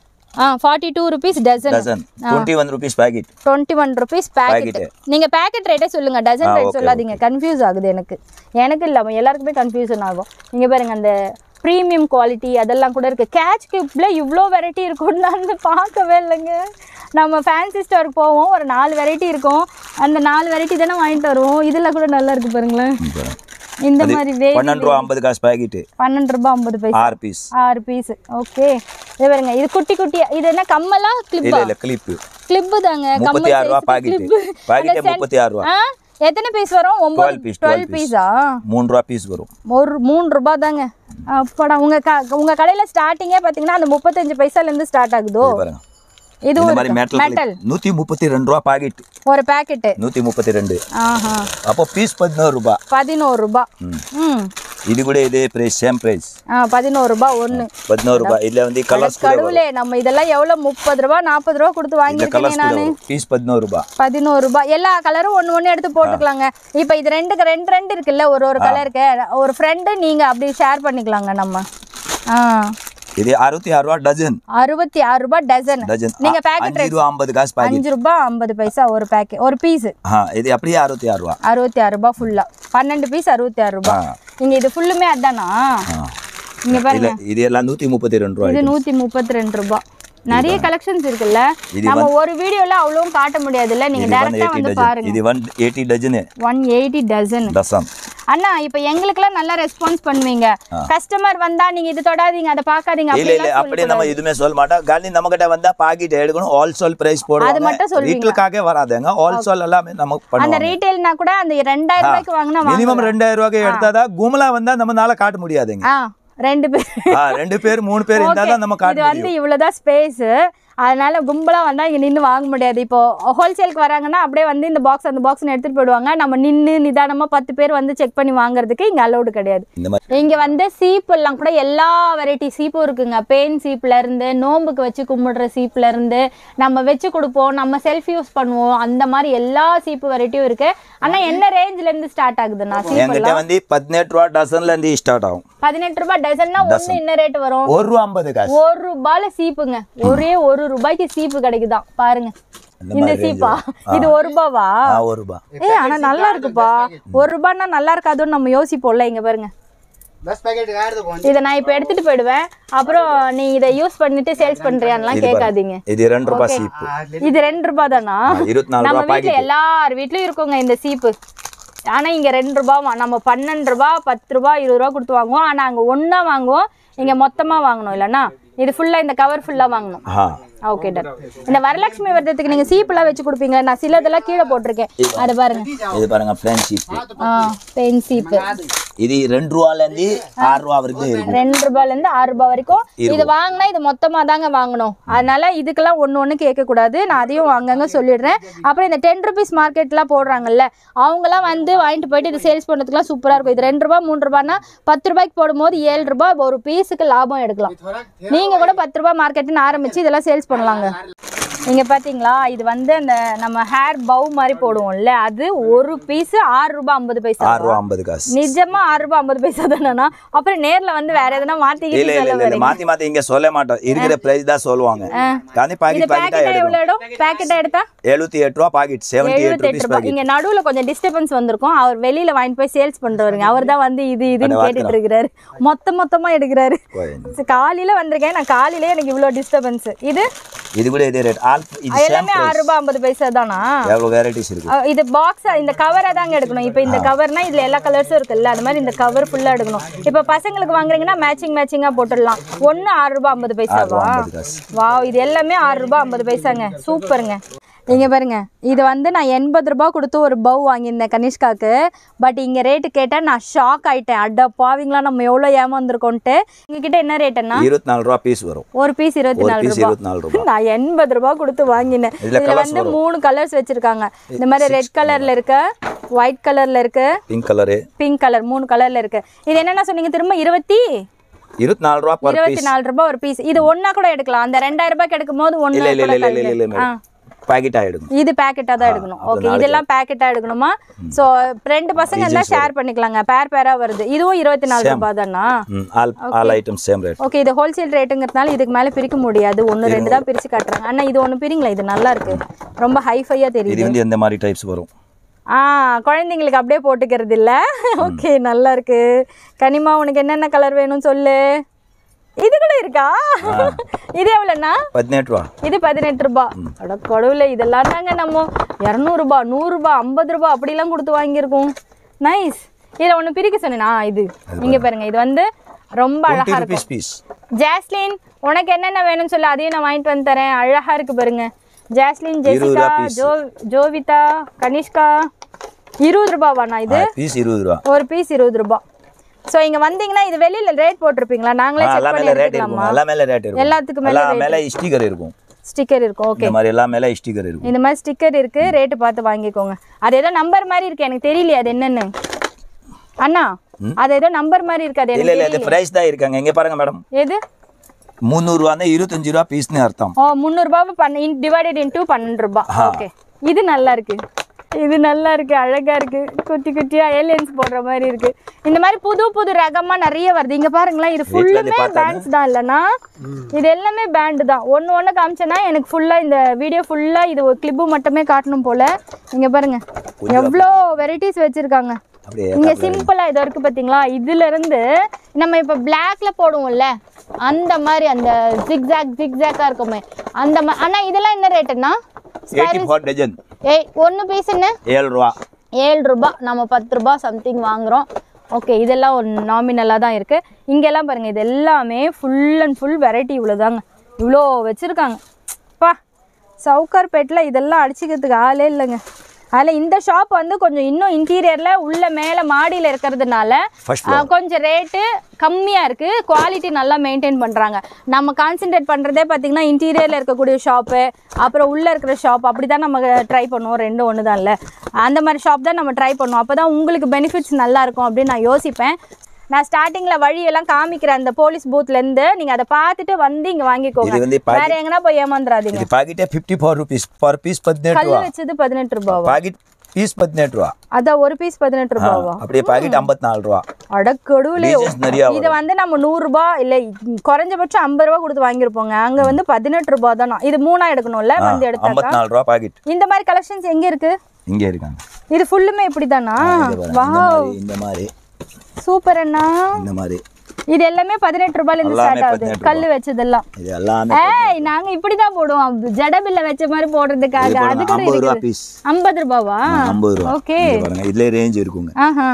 ஆ forty two rupees dozen. Twenty one rupees packet. Twenty one rupees packet. நீங்கள் பேக்கெட் ரேட்டே சொல்லுங்கள், டசன் ரேட் சொல்லாதீங்க. கன்ஃபியூஸ் ஆகுது எனக்கு. எனக்கு இல்லாமல் எல்லாருக்குமே கன்ஃபியூஷன் ஆகும். நீங்கள் பாருங்கள், அந்த ப்ரீமியம் குவாலிட்டி அதெல்லாம் கூட இருக்குது. கேட்ச் கியூப்பில் இவ்வளோ வெரைட்டி இருக்கும்னு நான் பார்க்கவே இல்லைங்க. நம்ம ஃபேன்சி ஸ்டோருக்கு போவோம், ஒரு நாலு வெரைட்டி இருக்கும். அந்த நாலு வெரைட்டி தானே வாங்கிட்டு வருவோம். இதில் கூட நல்லா இருக்குது பாருங்களேன். இந்த மாதிரி பன்னெண்டு ரூபா ஐம்பது காசு பாக்கெட். பன்னெண்டு ரூபா ஐம்பது பைசா. ஆறு பீஸ். ஆறு பீஸ். ஓகே, இது பாருங்க, இது குட்டி குட்டி. இது என்ன கம்மலா கிளிப்பா? இல்ல இல்ல கிளிப். கிளிப் தாங்க. முப்பத்தி ஆறு ரூபாய் பாக்கெட். பாக்கெட் முப்பத்தி ஆறு ரூபாய். எத்தனை பீஸ் வரும்? ஒன்பது பீஸ். பன்னிரண்டு பீஸா? மூணு ரூபாய் பீஸ் வரும். ஒரு மூணு ரூபாய் தாங்க. அப்படா, உங்க உங்க கடையில ஸ்டார்டிங்கே பாத்தீங்கன்னா அந்த முப்பத்தஞ்சு பைசால இருந்து ஸ்டார்ட் ஆகுதோ? பாருங்க, இது ஒரு மெட்டல். நூத்தி முப்பத்தி ரெண்டு ரூபாய் பாக்கெட். ஒரு பாக்கெட் நூத்தி முப்பத்தி ரெண்டு. ஆஹா, அப்போ பீஸ் பதினோரு ரூபாய். பதினோரு ரூபாய். ம், இது கூட இதே பிரைஸ், சேம் பிரைஸ். ஆ பதினோரு ரூபாய் ஒன்னு. பதினோரு ரூபாய். இல்ல வந்து கலர்ஸ் கூட கடவுளே, நம்ம இதெல்லாம் எவ்வளவு முப்பது ரூபாய் நாற்பது ரூபாய் கொடுத்து வாங்கிருக்கேன் நானு. பீஸ் பதினோரு ரூபாய். பதினோரு ரூபாய். எல்லா கலரும் ஒன்னு ஒன்னு எடுத்து போட்டுக்கலாங்க. இப்போ இது ரெண்டு ரெண்டு ரெண்டு இருக்குல்ல, ஒரு ஒரு கலருக்கு ஒரு ஃப்ரெண்ட் நீங்க அப்படி ஷேர் பண்ணிக்கலாங்க நம்ம. ஆ, இது அறுபத்தி ஆறு ரூபாய் டஜன். அறுபத்தி ஆறு ரூபாய் டஜன். நீங்க பாக்கெட் ரேட் அஞ்சு ரூபாய் ஐம்பது காசு பாக்கெட். அஞ்சு ரூபாய் ஐம்பது பைசா ஒரு பாக்கெட், ஒரு பீஸ். ஆ, இது அப்படியே அறுபத்தி ஆறு ரூபாய். அறுபத்தி ஆறு ரூபாய் ஃபுல்லா. பன்னெண்டு பீஸ் அறுபத்தி ஆறு ரூபாய். நீங்க இது ஃபுல்லுமே அதானா? நீங்க பாருங்க, இது எல்லாம் நூத்தி முப்பத்தி ரெண்டு ரூபாய். இது நூத்தி முப்பத்தி ரெண்டு ரூபாய். நிறைய கலெக்ஷன்ஸ் இருக்குல்ல, நம்ம ஒரு வீடியோல அவ்வளவும் காட்ட முடியாதுல்ல. நீங்க டைரக்டா வந்து பாருங்க. இது நூத்தி எண்பது டஜன். நூத்தி எண்பது டஜன். டசன். அண்ணா, இப்போ எங்களுக்குலாம் நல்லா ரெஸ்பான்ஸ் பண்ணுவீங்க. கஸ்டமர் வந்தா நீங்க இது தொடாதீங்க, அதை பார்க்காதீங்க இல்ல இல்ல அப்படி நம்ம எதுமே சொல்ல மாட்டோம். காலி நம்ம கிட்ட வந்தா பாக்கெட் எடுக்கணும், ஹோல்சேல் பிரைஸ் போடுவாங்க. அது மட்டும் சொல்லுவீங்க. ரீட்டெயிலுக்காக வராதங்க, ஹோல்சேல் எல்லாமே நம்ம பண்ணுவோம். அந்த ரீட்டெயில்னா கூட அந்த ரெண்டாயிரம் ரூபாய்க்கு வாங்குனா மினிமம் ரெண்டாயிரம் ரூபாய்க்கு எடுத்தாதா குமலா வந்தா நம்மனால காட்ட முடியாதுங்க. ரெண்டு பேர் ரெண்டு பேர் மூணு பேர் இருந்தா தான் நம்ம காட்ட முடியும். இது வந்து இவ்வளவுதான் ஸ்பேஸ். அதனால கும்பலா வந்தா இங்க நின்று வாங்க முடியாது. இப்போ ஹோல்சேலுக்கு வராங்கன்னா அப்படியே வந்து இந்த பாக்ஸ் அந்த பாக்ஸ் எடுத்துட்டு போயிடுவாங்க. நம்ம நின்று நிதானமா பத்து பேர் வந்து செக் பண்ணி வாங்குறதுக்கு இங்க அலோடு கிடையாது. இங்க வந்து சீப்பு எல்லாம் கூட எல்லா வெரைட்டி சீப்பும் இருக்குங்க. பெயின் சீப்ல இருந்து நோம்புக்கு வச்சு கும்பிடுற சீப்ல இருந்து நம்ம வச்சு கொடுப்போம், நம்ம செல்ஃப் யூஸ் பண்ணுவோம், அந்த மாதிரி எல்லா சீப்பு வெரைட்டியும் இருக்கு. ஆனா என்ன ரேஞ்ச்ல இருந்து ஸ்டார்ட் ஆகுதுன்னா சீப் எல்லாம் வந்து பதினெட்டு ரூபாய் டசன்ல இருந்து ஸ்டார்ட் ஆகும். பதினெட்டு ரூபாய் டசன்னா ஒன்னு என்ன ரேட் வரும்? ஒரு ரூபாய் ஐம்பது காசு. ஒரு ரூபாயில சீப்புங்க. ஒரே ஒரு ரூபாய்க்கு சீப்பு கிடைக்குதான் பாருங்க. இந்த சீப்பா இது ஒரு ரூபாவா? ஒரு ரூபாய். ஏ ஆனா நல்லா இருக்குப்பா. ஒரு ரூபாய்னா நல்லா இருக்காதுன்னு நம்ம யோசிப்போம்ல. இங்க பாருங்க, இதை நான் இப்ப எடுத்துட்டு போயிடுவேன். அப்புறம் நீ இதை யூஸ் பண்ணிட்டு சேல்ஸ் பண்றியான்லாம் கேட்காதீங்க. இது ரெண்டு ரூபாய் சீப்பு. இது ரெண்டு ரூபாய் தானா? நம்ம வீட்டுல எல்லார் வீட்லயும் இருக்குங்க இந்த சீப்பு. ஆனா இங்க ரெண்டு ரூபாவா. நம்ம பன்னெண்டு ரூபாய் பத்து ரூபாய் இருபது ரூபாய் கொடுத்து வாங்குவோம். ஆனா அங்க ஒன்னா வாங்குவோம், இங்க மொத்தமா வாங்கணும். இல்லன்னா இது ஃபுல்லா இந்த கவர் ஃபுல்லா வாங்கணும். Okay done. இந்த வரலட்சுமி விரதத்துக்கு நீங்க சீப்லாம் வச்சு கொடுப்பீங்க. நான் சிலதெல்லாம் கீழே போட்டிருக்கேன், அது பாருங்க. இது பாருங்க பிளேன் சீப். ஆ பென் சீப். இது ரெண்டு ரூபாயில இருந்து ஆறு ரூபாய் வரைக்கும் இருக்கு. ரெண்டு ரூபாயில இருந்து ஆறு ரூபாய் வரைக்கும். இது வாங்கினா இது மொத்தமா தாங்க வாங்கணும். அதனால இதுக்கெல்லாம் ஒன்னு ஒண்ணு கேட்க கூடாது. நான் அதையும் அங்கங்க சொல்லிடுறேன். அப்புறம் இந்த டென் ருபீஸ் மார்க்கெட்லாம் போடுறாங்கல்ல, அவங்க எல்லாம் வந்து வாங்கிட்டு போயிட்டு இது சேல்ஸ் பண்றதுக்குலாம் சூப்பரா இருக்கும். இது ரெண்டு ரூபாய் மூணு ரூபாய்னா பத்து ரூபாய்க்கு போடும்போது ஏழு ரூபாய் ஒரு பீஸுக்கு லாபம் எடுக்கலாம். நீங்க கூட பத்து ரூபாய் மார்க்கெட்னு ஆரம்பிச்சு இதெல்லாம் சேல்ஸ் பண்ணலாங்க. நீங்க பாத்தீங்களா, இது வந்து அந்த நம்ம ஹேர் பவு மாதிரி போடுவோம்ல, அது ஒரு பீஸ் ஆறு ரூபாய் ஐம்பது பைசா. ஆறு ரூபாய் ஐம்பது காசு. நிஜமா ஆறு ரூபாய் ஐம்பது பைசா தானா? அப்புறம் நேர்ல வந்து வேற எதனா மாத்தி இல்ல இல்ல இல்ல மாத்தி மாத்தி இங்க சொல்ல மாட்டோம். இருக்கிற பிரைஸ் தான் சொல்லுவாங்க. காணி பாக்கெட் பாக்கெட்டா எடுக்கும். பாக்கெட்டா எடுத்தா எழுபத்தி எட்டு ரூபாய் பாக்கெட். எழுபத்தி எட்டு ரூபாய். இங்க நடுவுல கொஞ்சம் டிஸ்டர்பன்ஸ் வந்திருக்கும். அவர் வெளியில வாங்கி போய் சேல்ஸ் பண்றவருங்க. அவர் தான் வந்து இது இதுன்னு கேட்டுட்டு இருக்காரு. மொத்த மொத்தமா எடுக்கிறாரு. காலையில வந்திருக்கேன் நான். காலையிலே எனக்கு இவ்வளவு டிஸ்டர்பன்ஸ். இது இது கூட இதே ரேட். ஆல் இது எல்லாமே ஆறு ரூபாய் ஐம்பது பைசா தானா? எவ்வளவு வெரைட்டிஸ் இருக்கு. இது பாக்ஸ் இந்த கவரா தாங்க எடுக்கணும். இப்போ இந்த கவர்னா இதுல எல்லா கலர்ஸும் இருக்குல்ல, அது மாதிரி இந்த கவர் ஃபுல்லா எடுக்கணும். இப்போ பசங்களுக்கு வாங்குறீங்கன்னா மேட்சிங் மேட்சிங்கா போட்டுடலாம். ஒன்னு ஆறு ரூபாய் ஐம்பது பைசாவா? வாவ், இது எல்லாமே ஆறு ரூபாய் ஐம்பது பைசாங்க. சூப்பருங்க. இங்கே பாருங்க, இது வந்து நான் எண்பது ரூபா கொடுத்து ஒரு பவ் வாங்கியிருந்தேன் கனிஷ்காக்கு. பட் இங்கே ரேட்டு கேட்டால் நான் ஷாக் ஆகிட்டேன். அட பாவீங்களா, நம்ம எவ்வளோ ஏமாந்துருக்கோன்ட்டு. உங்ககிட்ட என்ன ரேட்டுன்னா இருபத்தி நாலு ரூபா பீஸ் வரும். ஒரு பீஸ் இருபத்தி நாலு ரூபா. இருபத்தி நாலு ரூபா நான் எண்பது ரூபா கொடுத்து வாங்கினேன். இதில் வந்து மூணு கலர்ஸ் வச்சுருக்காங்க. இந்த மாதிரி ரெட் கலரில் இருக்கு, ஒயிட் கலரில் இருக்கு, பிங்க் கலரு, பிங்க் கலர், மூணு கலரில் இருக்கு. இது என்னென்ன சொன்னீங்க திரும்ப? இருபத்தி இருபத்தி நாலு ரூபா இருபத்தி நாலு ரூபா ஒரு பீஸ். இது ஒன்னா கூட எடுக்கலாம். அந்த ரெண்டாயிரம் ரூபாய்க்கு எடுக்கும் போது ஒன்னு பாக்கெட்டா எடுக்கணும். இது பாக்கெட்டா தான் எடுக்கணும். ஓகே, இதெல்லாம் பாக்கெட்டா எடுக்கணுமா? சோ ரெண்டு பசங்க எல்லாம் ஷேர் பண்ணிக்கலாங்க. பேர் பேரா வருது. இதுவும் இருபத்தி நாலு ரூபாய் தானா? All all items same rate. Okay, இது ஹோல்சேல் ரேட்டுங்கிறதுனால இதுக்கு மேல பிரிக்க முடியாது. ஒன்னு ரெண்டு தான் பிரிச்சு காட்டுறாங்க. அண்ணா இது ஒன்னு பிரிங்களா? இது நல்லா இருக்கு, ரொம்ப ஹைஃபையா தெரியுது. இது வந்து எந்த மாதிரி டைப்ஸ் வரும்? ஆ, குழந்தைங்களுக்கு அப்படியே போட்டுக்கிறது இல்ல. ஓகே, நல்லா இருக்கு. கனிமா, உனக்கு என்னென்ன கலர் வேணும் சொல்லு. இது கூட இருக்கா? இது எவ்வளோண்ணா? பதினெட்டு ரூபா. இது பதினெட்டு ரூபா. அட கடவுளே, இதெல்லாம் தாங்க நம்ம இரநூறுபா, நூறுரூபா, ஐம்பது ரூபா அப்படிலாம் கொடுத்து வாங்கியிருக்கோம். நைஸ். இதில் ஒன்று பிரிக்க சொன்னா இது இங்கே பாருங்க. இது வந்து ரொம்ப அழகா இருக்கு. ஜாஸ்லின், உனக்கு என்னென்ன வேணும்னு சொல்லி அதையும் நான் வாங்கிட்டு வந்து தரேன். அழகா இருக்கு பாருங்க. Jasleen, Jessica, Jo Jovita, Kanishka. இருபது ரூபாவாண்ணா இது? இருபது ரூபா ஒரு பீஸ். இருபது ரூபா. சோ இங்க வந்தீங்கன்னா இது வெளியில ரேட் போட்டுருப்பீங்களா? நாங்களே செக் பண்ணி எடுத்துக்கலாமா? எல்லா மேல ரேட் இருக்கும். எல்லாத்துக்கு மேல மேல ஸ்டிக்கர் இருக்கும். ஸ்டிக்கர் இருக்கும். ஓகே, இந்த மாதிரி எல்லா மேல ஸ்டிக்கர் இருக்கும். இந்த மாதிரி ஸ்டிக்கர் இருக்கு. ரேட் பார்த்து வாங்கிக்கோங்க. அது ஏதோ நம்பர் மாதிரி இருக்கு, எனக்கு தெரியல அது என்னன்னு. அண்ணா, அது ஏதோ நம்பர் மாதிரி இருக்கு. அது இல்ல இல்ல, அது பிரைஸ் தான் இருக்காங்க. இங்க பாருங்க மேடம். எது? முந்நூறு ரூபாய் இருபத்தஞ்சு ரூபாய் பீஸ்னு அர்த்தம். ஓ, முந்நூறு ரூபாய் டிவைடட் இன்டு பன்னெண்டு ரூபாய். ஓகே, இது நல்லா இருக்கு. இது நல்லா இருக்கு, அழகா இருக்கு. குட்டி குட்டியா ஏலியன்ஸ் போடுற மாதிரி இருக்கு. இந்த மாதிரி புது புது ரகமா நிறைய வருது. இங்க பாருங்களேன், இது ஃபுல்லுமே பேண்ட்ஸ் தான் இல்லைன்னா? இது எல்லாமே பேண்ட் தான். ஒன்று ஒன்று காமிச்சேன்னா எனக்கு ஃபுல்லா இந்த வீடியோ ஃபுல்லா இது ஒரு கிளிப்பு மட்டுமே காட்டணும் போல. இங்க பாருங்க எவ்வளோ வெரைட்டிஸ் வச்சிருக்காங்க. இங்க சிம்பிளா இது இருக்கு பாத்தீங்களா? இதுல இருந்து நம்ம இப்ப பிளாக்ல போடுவோம்ல, அந்த மாதிரி அந்த ஜிக்ஜாக் ஜிக்ஜாக்கா இருக்குமே அந்த மாதிரி. ஆனா இதெல்லாம் என்ன ரேட்டுன்னா? ஏய், ஒன்று பீஸ் என்ன? ஏழு ரூபா. ஏழு ரூபா. நம்ம பத்து ரூபா சம்திங் வாங்குறோம். ஓகே, இதெல்லாம் ஒரு நாமினலாக தான் இருக்குது. இங்கெல்லாம் பாருங்கள், இது எல்லாமே ஃபுல் அண்ட் ஃபுல் வெரைட்டி இவ்வளோதாங்க. இவ்வளோ வச்சுருக்காங்க. பா, சவுகார்பேட்டில் இதெல்லாம் அடிச்சுக்கிறதுக்கு ஆளே இல்லைங்க. அதில் இந்த ஷாப் வந்து கொஞ்சம் இன்னும் இன்டீரியரில் உள்ள மேலே மாடியில் இருக்கிறதுனால கொஞ்சம் ரேட்டு கம்மியாக இருக்குது. குவாலிட்டி நல்லா மெயின்டைன் பண்ணுறாங்க. நம்ம கான்சென்ட்ரேட் பண்ணுறதே பார்த்திங்கன்னா இன்டீரியரில் இருக்கக்கூடிய ஷாப்பு, அப்புறம் உள்ளே இருக்கிற ஷாப், அப்படி தான் நம்ம ட்ரை பண்ணுவோம். ரெண்டும் ஒன்று தான் இல்லை, அந்த மாதிரி ஷாப் தான் நம்ம ட்ரை பண்ணுவோம். அப்போ தான் உங்களுக்கு பெனிஃபிட்ஸ் நல்லாயிருக்கும் அப்படின்னு நான் யோசிப்பேன். நான் ஸ்டார்டிங்கில் வழியெல்லாம் காமிக்கிறேன் அந்த போலீஸ் பூத்லேருந்து. நீங்கள் அதை பார்த்துட்டு வந்து இங்கே வாங்கிக்கோங்க. வேற எங்கன்னா போய் ஏமாந்துடாதீங்க. பாக்கெட்டே fifty four rupees per piece. பதினெட்டு கல் வச்சது பதினெட்டு ரூபா. பாக்கெட் பீஸ் பதினெட்டு ரூபா. அதான் ஒரு பீஸ் பதினெட்டு ரூபாவா? அப்படியே பாக்கெட் ஐம்பத்தி நாலு ரூபா. அடக்கடுவுலே. இது வந்து நம்ம நூறு ரூபாய் இல்லை, குறைஞ்சபட்சம் ஐம்பது ரூபா கொடுத்து வாங்கியிருப்போங்க. அங்கே வந்து பதினெட்டு ரூபா தானா? இது மூணா எடுக்கணும்ல, வந்து எடுத்தா ஐம்பத்தி நாலு ரூபா பாக்கெட். இந்த மாதிரி கலெக்ஷன்ஸ் எங்கே இருக்கு? இங்கே இருக்காங்க. இது ஃபுல்லுமே இப்படி தானா? வாவ், இந்த மாதிரி சூப்பர் அண்ணா. இந்த மாதிரி இது எல்லாமே பதினெட்டு ரூபாயில இருந்து ஸ்டார்ட் ஆகுது. கல்லு வச்சதெல்லாம் இது எல்லாமே ஏய் நாங்க இப்படி தான் போடுவோம். ஜடபில்ல வெச்ச மாதிரி போடுறதுக்காக. அதுக்கு ஐம்பது ரூபாய் பீஸ். ஐம்பது ரூபாவா? ஐம்பது ரூபாய். ஓகே, பாருங்க இதுல ரேஞ்ச் இருக்குங்க. ஆஹா,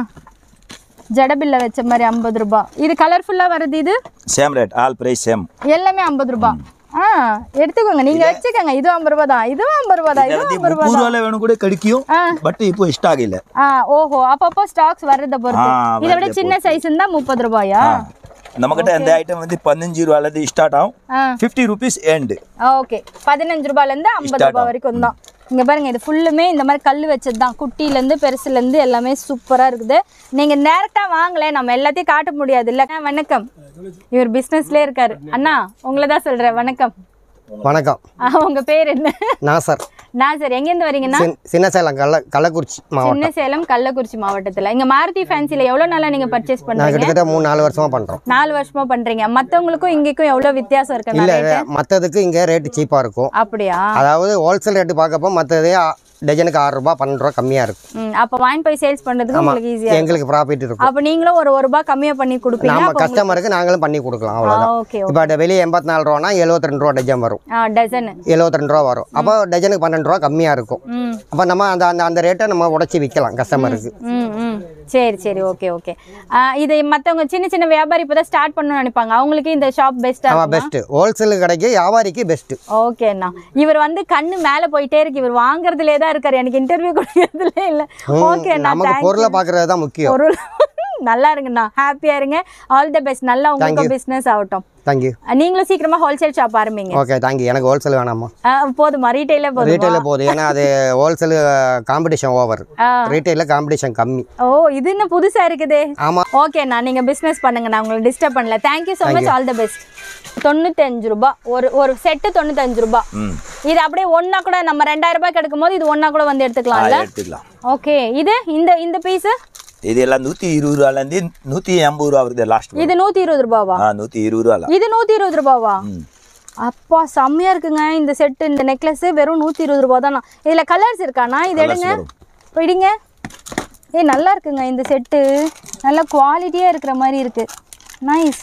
ஜடபில்ல வெச்ச மாதிரி ஐம்பது ரூபாய். இது கலர்ஃபுல்லா வருது. இது same rate, all price same. எல்லாமே ஐம்பது ரூபாய். ஆ, எடுத்துக்கோங்க, நீங்க வச்சுக்கோங்க. இது ஐம்பது ரூபாய் தான், இது ஐம்பது ரூபாய் தான், இது ஐம்பது ரூபாய் தான். வேணும் கூட கிடைக்கும். பட் இப்போ ஸ்டாக் இல்ல. ஆ, ஓஹோ, அப்பப்போ ஸ்டாக்ஸ் வரத பொறுத்து. இத விட சின்ன சைஸ் இருந்தா முப்பது ரூபாயா? நமக்கிட்ட இந்த ஐட்டம் வந்து பதினஞ்சு ரூபாயில இருந்து ஸ்டார்ட் ஆகும். ஐம்பது ரூபீஸ் எண்ட். ஓகே, பதினஞ்சு ரூபாயில இருந்து ஐம்பது ரூபாய் வரைக்கும் தான். இங்க பாருங்க, இது ஃபுல்லுமே இந்த மாதிரி கல் வச்சது தான். குட்டில இருந்து பெருசுல இருந்து எல்லாமே சூப்பரா இருக்குது. நீங்க டைரக்டா வாங்கல, நம்ம எல்லாத்தையும் காட்ட முடியாது இல்ல. வணக்கம், இவர் பிசினஸ்லயே இருக்காரு. அண்ணா உங்களை தான் சொல்றேன். வணக்கம். வணக்கம். உங்க பேர் என்ன? நாசர். நாசர், எங்க இருந்து வரீங்கன்னா? சின்ன சேலம் கள்ள கள்ளக்குறிச்சி மாவட்டம். சின்ன சேலம் கள்ளக்குறிச்சி மாவட்டத்துல. இங்க மாருதி ஃபேன்சில எவ்வளவு நாளா நீங்க பர்ச்சேஸ் பண்றீங்க? நான் கிட்டத்தட்ட மூணு நாலு வருஷமா பண்றோம். நாலு வருஷமா பண்றீங்க. மத்தவங்களுக்கும் இங்கக்கும் எவ்வளவு வித்தியாசம் இருக்கு? இல்ல, மத்ததுக்கு இங்க ரேட் சீப்பா இருக்கும். அப்படியா? அதாவது ஹோல்சேல் ரேட் பார்க்கப்போ மத்ததே டஜனுக்கு ஆறு ரூபாய் பன்னெண்டு ரூபாய் கம்மியா இருக்கும். அப்ப வாங்கி போய் சேல்ஸ் பண்றதுக்கு உங்களுக்கு ஈஸியா எங்களுக்கு ப்ராஃபிட் இருக்கும். அப்ப நீங்களும் ஒரு ஒரு ரூபாய் கம்மியா பண்ணி கொடுப்பீங்க. நம்ம கஸ்டமருக்கு நாங்களும் பண்ணி கொடுக்கலாம், அவ்வளவுதான். இப்ப வெளியே எண்பத்தி நாலு ரூபானா எழுபத்தி ரெண்டு ரூபா டஜன் வரும். டஜன் எழுபத்தி ரெண்டு ரூபா வரும். அப்போ டஜனுக்கு பன்னெண்டு ரூபா கம்மியா இருக்கும். அப்ப நம்ம அந்த அந்த ரேட்டை நம்ம உடச்சி விற்கலாம் கஸ்டமருக்கு. சரி சரி ஓகே ஓகே இது மற்றவங்க சின்ன சின்ன வியாபாரி இப்போ தான் ஸ்டார்ட் பண்ணணும்னு நினைப்பாங்க அவங்களுக்கு இந்த ஷாப் பெஸ்ட்டாக பெஸ்ட் ஹோல்சேல் கடைக்கு வியாபாரிக்கு பெஸ்ட் ஓகேண்ணா இவர் வந்து கண்ணு மேலே போயிட்டே இருக்கு இவர் வாங்குறதுலே தான் இருக்காரு எனக்கு இன்டர்வியூ கொடுக்கறதுலே இல்லை ஓகேண்ணா நமக்கு பொருளை பார்க்கறது தான் முக்கியம் பொருள் நல்லா இருங்கண்ணா ஹாப்பியாக இருங்க ஆல் தி பெஸ்ட் நல்லா உங்களுக்கு பிஸ்னஸ் ஆகட்டும் தேங்க்யூ நீங்களும் சீக்கிரமா ஹோல்சேல் ஷாப் ஆரம்பிங்க ஓகே தேங்க்யூ எனக்கு ஹோல்சேல் வேணாமா போதுமா ரீட்டைலே போதும் ரீட்டைலே போதும் ஏன்னா அது ஹோல்சேல் காம்படிஷன் ஓவர் ரீட்டைல காம்படிஷன் கம்மி ஓ இது என்ன புதுசா இருக்குதே ஆமா ஓகேண்ணா நீங்க பிசினஸ் பண்ணுங்க நான் உங்களை டிஸ்டர்ப் பண்ணல thank you so much all the best தொண்ணூத்தஞ்சு ரூபாய் ஒரு ஒரு செட்டு தொண்ணூத்தஞ்சு ரூபாய் இது அப்படியே ஒன்னா கூட நம்ம ரெண்டாயிரம் ரூபாய்க்கு எடுக்கும் போது இது ஒன்னா கூட வந்து எடுத்துக்கலாம்ல எடுத்துக்கலாம் ஓகே இது இந்த இந்த பீஸ் இதெல்லாம் நூத்தி இருபது ரூபாயில இருந்து நூத்தி எண்பது ரூபா வருது லாஸ்ட் இது நூத்தி இருபது ரூபாவா நூத்தி இருபது ரூபா இது நூத்தி இருபது ரூபாவா அப்பா செம்மையா இருக்குங்க இந்த செட்டு இந்த நெக்லஸ் வெறும் நூத்தி இருபது ரூபா தானா இதுல கலர்ஸ் இருக்கானா இது எடுங்க போயிடுங்க ஏய் நல்லா இருக்குங்க இந்த செட்டு நல்ல குவாலிட்டியா இருக்கிற மாதிரி இருக்கு நைஸ்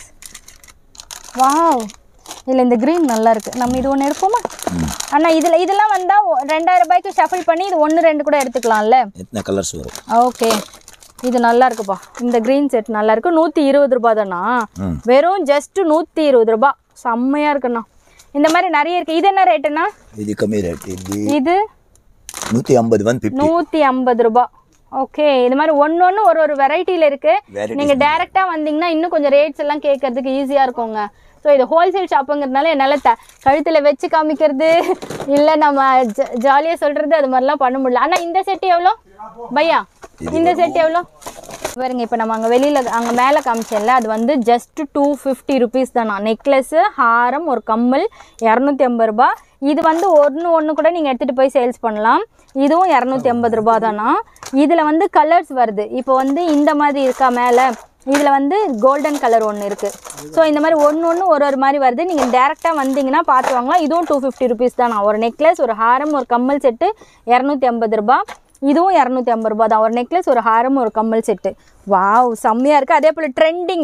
வாவ் இல்ல இந்த கிரீன் நல்லா இருக்கு நம்ம இது ஒன்று எடுப்போமா அண்ணா இதுல இதெல்லாம் வந்தா ரெண்டாயிரம் ரூபாய்க்கு ஷஃபிள் பண்ணி இது ஒன்று ரெண்டு கூட எடுத்துக்கலாம்ல எத்தனை கலர்ஸ் வரும் ஓகே இது நல்லா இருக்குப்பா இந்த கிரீன் செட் நல்லா இருக்கு நூற்றி இருபது ரூபா தானா வெறும் ஜஸ்ட் நூற்றி இருபது ரூபா செம்மையா இருக்குண்ணா இந்த மாதிரி நிறைய இருக்கு இது என்ன ரேட்டுண்ணா இது கம்மி ரேட் இது நூற்றி ஐம்பது வந்து நூற்றி ஐம்பது ரூபா ஓகே இது மாதிரி ஒன்று ஒன்று ஒரு ஒரு வெரைட்டியில் இருக்கு நீங்க டைரக்டா வந்தீங்கன்னா இன்னும் கொஞ்சம் ரேட்ஸ் எல்லாம் கேட்கறதுக்கு ஈஸியா இருக்குங்க ஸோ இது ஹோல்சேல் ஷாப்புங்கிறதுனால என்னால் த கழுத்தில் வச்சு காமிக்கிறது இல்லை நம்ம ஜாலியாக சொல்கிறது அது மாதிரிலாம் பண்ண முடியல ஆனால் இந்த செட்டு எவ்வளோ பையா இந்த செட் எவ்வளோ பாருங்க இப்போ நம்ம அங்கே வெளியில் அங்கே மேலே காமிச்சேன்ல அது வந்து ஜஸ்ட் டூ ஃபிஃப்டி ருபீஸ் தானா நெக்லஸ்ஸு ஹாரம் ஒரு கம்மல் இரநூத்தி ஐம்பது ரூபா இது வந்து ஒன்று ஒன்று கூட நீங்கள் எடுத்துகிட்டு போய் சேல்ஸ் பண்ணலாம் இதுவும் இரநூத்தி ஐம்பது ரூபா தானா இதில் வந்து கலர்ஸ் வருது இப்போ வந்து இந்த மாதிரி இருக்கா மேலே இதில் வந்து கோல்டன் கலர் ஒன்று இருக்குது ஸோ இந்த மாதிரி ஒன்று ஒன்று ஒரு ஒரு மாதிரி வருது நீங்கள் டேரெக்டாக வந்தீங்கன்னா பார்த்து வாங்கலாம் இதுவும் டூ ஃபிஃப்டி ருபீஸ் தானா ஒரு நெக்லஸ் ஒரு ஹாரம் ஒரு கம்மல் செட்டு இரநூத்தி ஐம்பது ரூபா இதுவும் இரநூத்தி ஐம்பது ரூபா தான் ஒரு நெக்லஸ் ஒரு ஹாரம் ஒரு கம்மல் செட்டு வாவ் செம்மையாக இருக்குது அதே போல் ட்ரெண்டிங்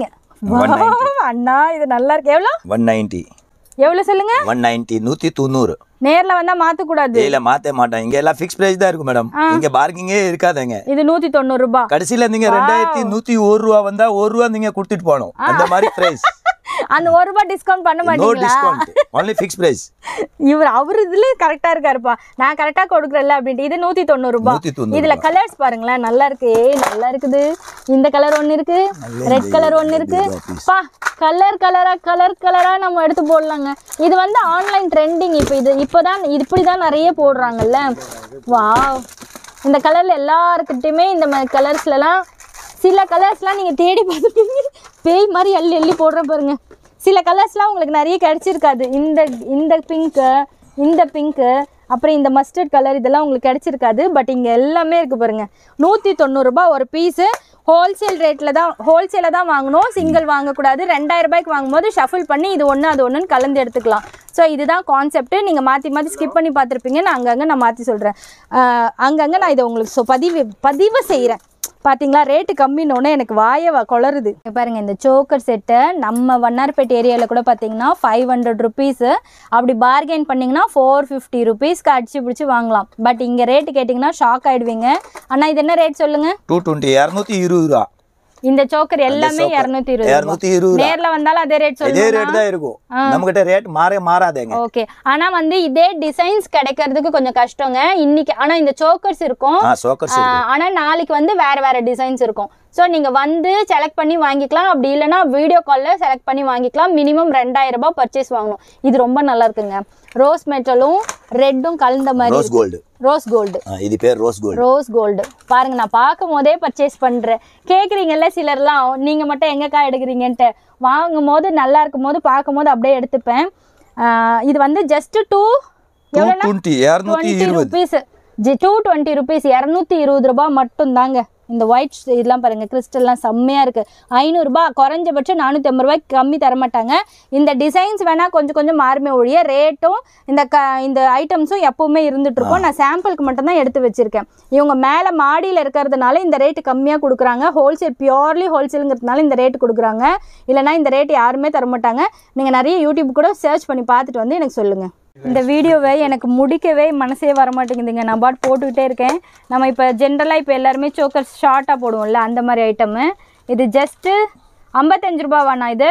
அண்ணா இது நல்லா இருக்கு எவ்வளோ ஒன் நைன்ட்டி எவ்வளோ சொல்லுங்க ஒன் நைன்ட்டி நூற்றி தொண்ணூறு நேர்ல வந்தா மாத்த கூடாது இல்ல மாத்த மாட்டேன் இங்க எல்லாம் ஃபிக்ஸ் பிரைஸ் தான் இருக்கும் மேடம் இங்க பார்க்கிங்கே இருக்காதங்க இது நூற்றி தொண்ணூறு ரூபாய் கடைசில நீங்க ரெண்டாயிரத்தி நூத்தி ஒரு ரூபா வந்தா ஒரு ரூபா நீங்க கொடுத்துட்டு போகணும் அந்த மாதிரி பிரைஸ் அந்த ஒரு ரூபாய் டிஸ்கவுண்ட் பண்ண மாட்டீங்களா? No discount only fixed price. இவர் அவர் இதுல கரெக்டா இருக்காருப்பா, நான் கரெக்டா கொடுக்குறேன்ல அப்படின்ட்டு. இது நூத்தி தொண்ணூறு ரூபாய். இதுல கலர்ஸ் பாருங்களேன், நல்லா இருக்கு. ஏய் நல்லா இருக்குது. இந்த கலர் ஒன்னு இருக்கு, ரெட் கலர் ஒன்னு இருக்கு. பா கலர் கலரா கலர் கலரா நம்ம எடுத்து போடலாங்க. இது வந்து ஆன்லைன் ட்ரெண்டிங். இப்போ இது இப்போதான் இப்படிதான் நிறைய போடுறாங்கல்ல. வாவ், இந்த கலர்ல எல்லாருக்கிட்டையுமே இந்த மாதிரி கலர்ஸ்லாம் சில கலர்ஸ்லாம் நீங்கள் தேடி பார்த்துப்பீங்க, பேய் மாதிரி அள்ளி அள்ளி போடுறேன் பாருங்க. சில கலர்ஸ்லாம் உங்களுக்கு நிறைய கிடச்சிருக்காது. இந்த இந்த பிங்க்கு, இந்த பிங்க்கு, அப்புறம் இந்த மஸ்டர்ட் கலர், இதெல்லாம் உங்களுக்கு கிடச்சிருக்காது. பட் இங்கே எல்லாமே இருக்குது பாருங்கள். நூற்றி தொண்ணூறுரூபா ஒரு பீஸு. ஹோல்சேல் ரேட்டில் தான், ஹோல்சேலில் தான் வாங்கணும், சிங்கிள் வாங்கக்கூடாது. ரெண்டாயிரம் ரூபாய்க்கு வாங்கும்போது ஷஃபில் பண்ணி இது ஒன்று அது ஒன்றுன்னு கலந்து எடுத்துக்கலாம். ஸோ இதுதான் கான்செப்ட்டு. நீங்கள் மாற்றி மாற்றி ஸ்கிப் பண்ணி பார்த்துருப்பீங்க. நான் அங்கங்கே நான் மாற்றி சொல்கிறேன். அங்கங்கே நான் இதை உங்களுக்கு ஸோ பதிவு பதிவு செய்கிறேன். பார்த்தீங்களா, ரேட்டு கம்மின்னொன்னே எனக்கு வாயை குளருது. பாருங்கள், இந்த சோக்கர் செட்டை நம்ம வண்ணார்பேட் ஏரியாவில் கூட பார்த்தீங்கன்னா ஃபைவ் ஹண்ட்ரட் ருபீஸு, அப்படி பார்கெயின் பண்ணிங்கன்னா ஃபோர் ஃபிஃப்டி ருபீஸ்க்கு அடிச்சு பிடிச்சி வாங்கலாம். பட் இங்கே ரேட்டு கேட்டிங்கன்னா ஷாக் ஆகிடுவீங்க. ஆனால் இது என்ன ரேட் சொல்லுங்கள்? டூ டுவெண்ட்டி இரநூத்தி இருபது ரூபா. இந்த சோக்கர் எல்லாமே இருநூத்தி இருபது. நேர்ல வந்தாலும் அதே ரேட் சொல்லுங்க. இதே ரேட் தான் இருக்கும். நம்மகிட்ட ரேட் மாறே மாறாதேங்க. ஓகே, ஆனா வந்து இதே டிசைன்ஸ் கிடைக்கிறதுக்கு கொஞ்சம் கஷ்டங்க இன்னைக்கு. ஆனா இந்த சோக்கர்ஸ் இருக்கும், ஆனா நாளைக்கு வந்து வேற வேற டிசைன்ஸ் இருக்கும். ஸோ நீங்கள் வந்து செலக்ட் பண்ணி வாங்கிக்கலாம். அப்படி இல்லைனா வீடியோ காலில் செலக்ட் பண்ணி வாங்கிக்கலாம். மினிமம் ரெண்டாயிரம் ரூபாய் பர்ச்சேஸ் வாங்கணும். இது ரொம்ப நல்லா இருக்குங்க. ரோஸ் மெட்டலும் ரெட்டும் கலந்த மாதிரி. Rose gold. ரோஸ் கோல்டு, இது பேர் ரோஸ் கோல்டு. ரோஸ் கோல்டு பாருங்க, நான் பார்க்கும் போதே பர்ச்சேஸ் பண்றேன். கேட்குறீங்கல்ல சிலர்லாம், நீங்க மட்டும் எங்கக்கா எடுக்கிறீங்கன்ட்டு. வாங்கும் போது நல்லா இருக்கும் போது பார்க்கும் போது அப்படியே எடுத்துப்பேன். இது வந்து just two twenty rupees two twenty rupees இரநூத்தி இருபது ரூபாய் மட்டும் தாங்க. இந்த ஒயிட் இதெல்லாம் பாருங்கள், கிறிஸ்டல்லாம் செம்மையாக இருக்குது. ஐநூறுரூபா குறைஞ்சபட்சம் நானூற்றி ஐம்பது ரூபாய்க்கு கம்மி தரமாட்டாங்க. இந்த டிசைன்ஸ் வேணால் கொஞ்சம் கொஞ்சம் மாறுமே ஒழிய ரேட்டும் இந்த க இந்த ஐட்டம்ஸும் எப்போவுமே இருந்துகிட்ருக்கோம். நான் சாம்பிளுக்கு மட்டும்தான் எடுத்து வச்சுருக்கேன். இவங்க மேலே மாடியில் இருக்கிறதுனால இந்த ரேட்டு கம்மியாக கொடுக்குறாங்க. ஹோல்சேல் பியூர்லி ஹோல்சேலுங்கிறதுனால இந்த ரேட்டு கொடுக்குறாங்க. இல்லைனா இந்த ரேட்டு யாருமே தரமாட்டாங்க. நீங்கள் நிறைய யூடியூப் கூட சர்ச் பண்ணி பார்த்துட்டு வந்து எனக்கு சொல்லுங்கள். இந்த வீடியோவை எனக்கு முடிக்கவே மனசே வர மாட்டேங்குதுங்க. நான் பாட் போட்டுக்கிட்டே இருக்கேன். நம்ம இப்போ ஜென்ரலாக இப்போ எல்லாருமே சோக்கர் ஷார்ட்டாக போடுவோம்ல அந்த மாதிரி ஐட்டமு. இது ஜஸ்ட்டு ஐம்பத்தஞ்சு ரூபாவாண்ணா இது?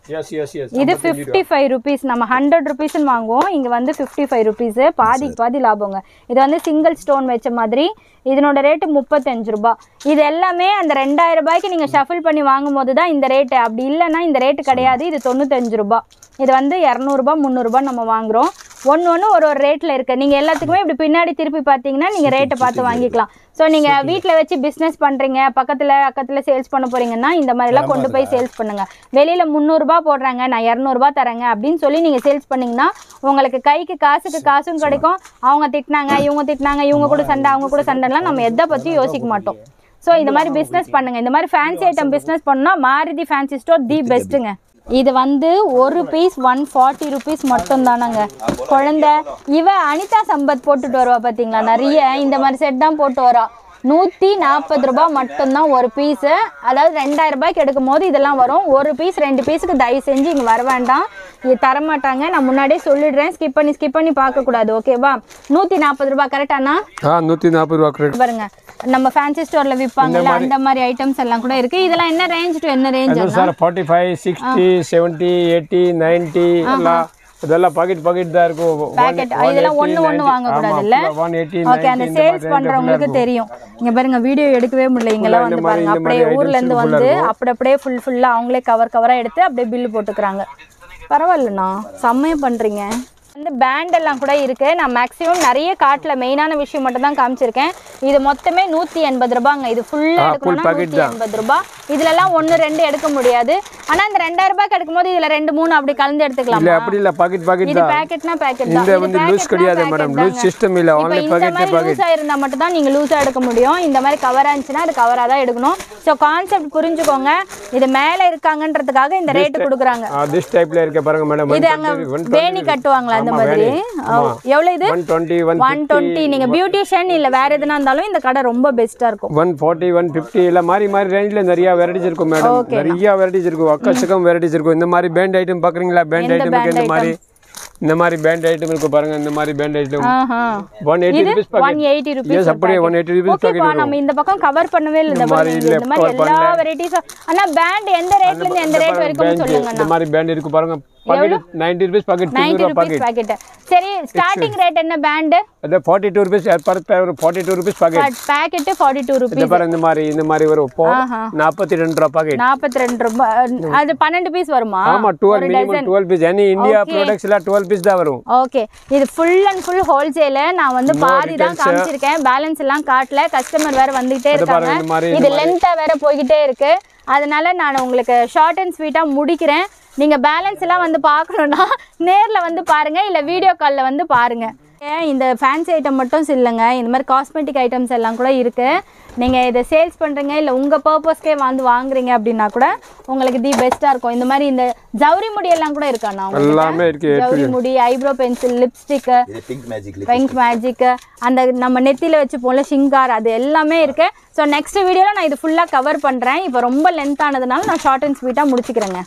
இது ஃபிஃப்டி ஃபைவ் ருபீஸ். நம்ம ஹண்ட்ரட் ருபீஸ்ன்னு வாங்குவோம், இங்கே வந்து ஃபிஃப்டி ஃபைவ் ருபீஸு. பாதிக்கு பாதி லாபங்க. இது வந்து சிங்கிள் ஸ்டோன் வச்ச மாதிரி. இதனோட ரேட்டு முப்பத்தஞ்சு ரூபா. இது எல்லாமே அந்த ரெண்டாயிரம் ரூபாய்க்கு நீங்கள் ஷஃபில் பண்ணி வாங்கும் போது தான் இந்த ரேட்டு. அப்படி இல்லைன்னா இந்த ரேட்டு கிடையாது. இது தொண்ணூத்தஞ்சு ரூபா. இது வந்து இரநூறுபா முந்நூறுபா நம்ம வாங்குகிறோம். ஒன்று ஒன்று ஒரு ஒரு ரேட்டில் இருக்குது. நீங்கள் எல்லாத்துக்குமே இப்படி பின்னாடி திருப்பி பார்த்தீங்கன்னா நீங்கள் ரேட்டை பார்த்து வாங்கிக்கலாம். ஸோ நீங்கள் வீட்டில் வச்சு பிஸ்னஸ் பண்ணுறீங்க, பக்கத்தில் பக்கத்தில் சேல்ஸ் பண்ண போகிறீங்கன்னா இந்த மாதிரிலாம் கொண்டு போய் சேல்ஸ் பண்ணுங்கள். வெளியில் முந்நூறுரூபா போடுறாங்க, நான் இரநூறுபா தரேங்க அப்படின்னு சொல்லி நீங்கள் சேல்ஸ் பண்ணிங்கன்னா உங்களுக்கு கைக்கு காசுக்கு காசும் கிடைக்கும். அவங்க திட்டினாங்க, இவங்க திட்டினாங்க, இவங்க கூட சண்டை, அவங்க கூட சண்டைலாம் நம்ம எதை பற்றியும் யோசிக்க மாட்டோம். ஸோ இந்த மாதிரி பிஸ்னஸ் பண்ணுங்கள். இந்த மாதிரி ஃபேன்சி ஐட்டம் பிஸ்னஸ் பண்ணால் மாருதி ஃபேன்சி ஸ்டோர் தி பெஸ்ட்டுங்க. இது வந்து ஒரு பீஸ் ஒன் ஃபார்ட்டி ருபீஸ் மட்டும் தானாங்க. குழந்தை இவ அனிதா சம்பத் போட்டுட்டு வருவா பார்த்தீங்களா, நிறைய இந்த மாதிரி செட் தான் போட்டு வரா. நூற்றி நாற்பது ரூபா மட்டும்தான் ஒரு பீஸு. அதாவது ரெண்டாயிரம் ரூபாய்க்கு எடுக்கும் போது இதெல்லாம் வரும். ஒரு பீஸ் ரெண்டு பீஸுக்கு தயவு செஞ்சு இங்கே வர வேண்டாம், இது தரமாட்டாங்க. நான் முன்னாடியே சொல்லிடுறேன், ஸ்கிப் பண்ணி ஸ்கிப் பண்ணி பார்க்கக்கூடாது, ஓகேவா? நூற்றி நாற்பது ரூபா கரெக்டாண்ணா? நூற்றி நாற்பது ரூபா கரெக்ட். பாருங்க, நம்ம ஃபேன்சி ஸ்டோர்ல விற்பாங்கல்ல அந்த மாதிரி ஐட்டம்ஸ் எல்லாம் கூட இருக்கு. இதெல்லாம் என்ன ரேஞ்ச் டு என்ன range? Sir forty five sixty seventy eighty ninety எல்லாம் இதெல்லாம் பாக்கெட் பாக்கெட் தான் இருக்கும். பாக்கெட் இதெல்லாம் ஒண்ணு ஒண்ணு வாங்க கூடாது இல்ல? ஓகே, அந்த சேல்ஸ் பண்றவங்களுக்கு தெரியும். இங்க பாருங்க, வீடியோ எடுக்கவே முடியல. இங்கெல்லாம் வந்து பாருங்க, அப்படியே ஊர்ல இருந்து வந்து அப்படி அப்படியே ஃபுல் ஃபுல்லா அவங்களே கவர் கவரா எடுத்து அப்படியே பில்லு போட்டுக்கிறாங்க. பரவாயில்லண்ணா, செம்மையா பண்றீங்க. இந்த பேண்ட் எல்லாம் கூட இருக்கு. நான் மேக்ஸிமம் நிறைய காட்டில் மெயினான விஷயம் மட்டும் தான் காமிச்சிருக்கேன். இது மொத்தமே நூற்றி எண்பது ரூபாங்க. இது ஃபுல்லாக எடுக்கணும்னா நூற்றி எண்பது ரூபா. இதுலலாம் ஒன்று ரெண்டு எடுக்க முடியாது. ஆனால் இந்த ரெண்டாயிரம் ரூபாய்க்கு எடுக்கும் போது இதில் ரெண்டு மூணு அப்படி கலந்து எடுத்துக்கலாம். அப்படி இல்லை, பாக்கெட் பாக்கெட் இது பேக்கெட்னா பேக்கெட் தான். இந்த வந்து லூஸ் கிடையாது மேடம், லூஸ் சிஸ்டம் இல்லை. இப்போ இந்த மாதிரி லூஸாக இருந்தால் மட்டும் தான் நீங்கள் லூஸாக எடுக்க முடியும். இந்த மாதிரி கவராக இருந்துச்சுன்னா அது கவராக தான் எடுக்கணும். ஸோ கான்செப்ட் புரிஞ்சுக்கோங்க. இது மேலே இருக்காங்கன்றதுக்காக இந்த ரேட்டு கொடுக்குறாங்க. திஸ் டைப்ல இருக்க பாருங்க மேடம். இது அங்கே வேணி கட்டுவாங்களா அந்த மாதிரி? எவ்வளவு இது? One twenty one twenty. நீங்க பியூட்டிஷியன் இல்ல வேற எதுனா இருந்தாலும் இந்த கடை ரொம்ப பெஸ்டா இருக்கும். ஒன் ஃபார்ட்டி ஒன் ஃபிஃப்டி இல்ல மாதிரி மாதிரி ரேஞ்சில நிறைய வெரைட்டிஸ் இருக்கும் மேடம். நிறைய வெரைட்டிஸ் இருக்கும், அக்கச்சக்கம் வெரைட்டிஸ் இருக்கும். இந்த மாதிரி பேண்ட் ஐட்டம் பாக்குறீங்களா? பேண்ட் ஐட்டம் இந்த மாதிரி இந்த மாதிரி பேண்ட் ஐட்டம் இருக்கு பாருங்க. இந்த மாதிரி band item one eighty rupees packet. one eighty rupees. Yes, அப்படியே one eighty rupees packet. Okay, நம்ம இந்த பக்கம் கவர் பண்ணவே இல்ல. இந்த மாதிரி இந்த மாதிரி எல்லா வெரைட்டிஸ். ஆனா பேண்ட் எந்த ரேட்ல இருந்து எந்த ரேட் வரைக்கும் சொல்லுங்க. இந்த மாதிரி பேண்ட் இருக்கு பாருங்க. Packet ninety rupees packet, ninety rupees packet. சரி, ஸ்டார்டிங் ரேட் என்ன பேண்ட்? அது forty-two rupees per forty-two rupees packet. Packet forty-two rupees. இந்த பாருங்க, இந்த மாதிரி இந்த மாதிரி வரும். போ forty-two ரூபாய் பாக்கெட். forty-two ரூபாய். அது twelve பீஸ் வருமா? ஆமா, twelve minimum twelve piece. any India ப்ராடக்ட்ஸ்ல twelve பீஸ் தான் வரும். ஓகே, இது ஃபுல் அண்ட் ஃபுல் ஹோல்சேல். நான் வந்து பாதி தான் காமிச்சிருக்கேன், பேலன்ஸ் எல்லாம் காட்டல. கஸ்டமர் வேற வந்துட்டே இருக்காங்க. இது லென்த்தா வேற போயிட்டே இருக்கு. அதனால நான் உங்களுக்கு ஷார்ட் அண்ட் ஸ்வீட்டா முடிக்கிறேன். நீங்க பேலன்ஸ் எல்லாம் வந்து பார்க்கணும்னா நேர்ல வந்து பாருங்க, இல்ல வீடியோ கால்ல வந்து பாருங்க. இந்த ஃபேன்சி ஐட்டம் மட்டும் இல்லைங்க, இந்த மாதிரி காஸ்மெட்டிக் ஐட்டம்ஸ் எல்லாம் கூட இருக்கு. நீங்க இதை சேல்ஸ் பண்றீங்க இல்ல உங்க பர்பஸ்க்கே வந்து வாங்குறீங்க அப்படின்னா கூட உங்களுக்கு தி பெஸ்டா இருக்கும். இந்த மாதிரி இந்த ஜவுரி முடி எல்லாம் கூட இருக்காண்ணா? எல்லாமே இருக்கு. ஜவுரி முடி, eyebrow pencil, lipstick, pink magic pink magic, அந்த நம்ம நெத்தியில வச்சு போல ஷிங்கார், அது எல்லாமே இருக்கு. ஸோ நெக்ஸ்ட் வீடியோல நான் இது ஃபுல்லா கவர் பண்றேன். இப்போ ரொம்ப லென்த் ஆனதுனால நான் ஷார்ட் அண்ட் ஸ்வீட்டா முடிச்சுக்கிறேங்க.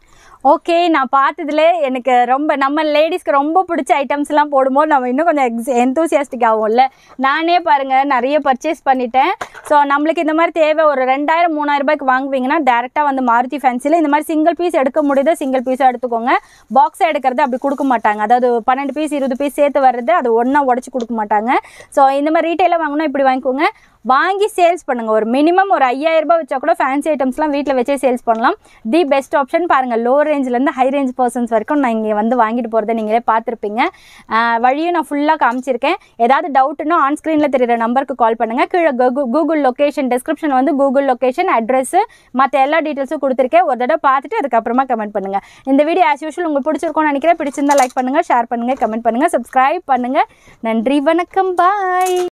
ஓகே, நான் பார்த்ததுல எனக்கு ரொம்ப நம்ம லேடிஸ்க்கு ரொம்ப பிடிச்ச ஐட்டம்ஸ்லாம் போடும்போது நம்ம இன்னும் கொஞ்சம் எக்ஸ் எந்தூசியாஸ்டிக் ஆகும்ல. நானே பாருங்கள் நிறைய பர்ச்சேஸ் பண்ணிட்டேன். ஸோ நம்மளுக்கு இந்த மாதிரி தேவை ஒரு ரெண்டாயிரம் மூணாயிரம் ரூபாய்க்கு வாங்குவீங்கன்னா டேரெக்டாக வந்து மாருதி ஃபேன்சியில் இந்த மாதிரி சிங்கிள் பீஸ் எடுக்க முடியுது, சிங்கிள் பீஸாக எடுத்துக்கோங்க. பாக்ஸாக எடுக்கிறது அப்படி கொடுக்க மாட்டாங்க. அதாவது பன்னெண்டு பீஸ் இருபது பீஸ் சேர்த்து வர்றது அது ஒன்றா உடச்சி கொடுக்க மாட்டாங்க. ஸோ இந்த மாதிரி ரீட்டெயிலாக வாங்கினா இப்படி வாங்கிக்கோங்க. வாங்கி சேல்ஸ் பண்ணுங்கள். ஒரு மினிமம் ஒரு ஐயாயிரம் ரூபாய் வச்சா கூட ஃபேன்சி ஐட்டம்ஸ்லாம் வீட்டில் வச்சே சேல்ஸ் பண்ணலாம். தி பெஸ்ட் ஆப்ஷன் பாருங்கள். லோ ரேஞ்சிலேருந்து ஹை ரேஞ்ச் பர்சன்ஸ் வரைக்கும் நான் இங்கே வந்து வாங்கிட்டு போகிறத நீங்களே பார்த்துருப்பீங்க. வழியும் நான் ஃபுல்லாக காமிச்சிருக்கேன். ஏதாவது டவுட்டுன்னா ஆன் ஸ்க்ரீனில் தெரியுற நம்பருக்கு கால் பண்ணுங்கள். கீழே கூகுள் லொக்கேஷன் டிஸ்கிரிப்ஷன் வந்து கூகுள் லொக்கேஷன் அட்ரெஸ்ஸு மற்ற எல்லா டீட்டெயில்ஸும் கொடுத்துருக்கேன். ஒரு தடவை பார்த்துட்டு அதுக்கப்புறமா கமெண்ட் பண்ணுங்கள். இந்த வீடியோ ஆஸ் யூஷுவல் உங்களுக்கு பிடிச்சிருக்கோன்னு நினைக்கிறேன். பிடிச்சிருந்தா லைக் பண்ணுங்கள், ஷேர் பண்ணுங்கள், கமெண்ட் பண்ணுங்கள், சப்ஸ்கிரைப் பண்ணுங்கள். நன்றி, வணக்கம், பாய்.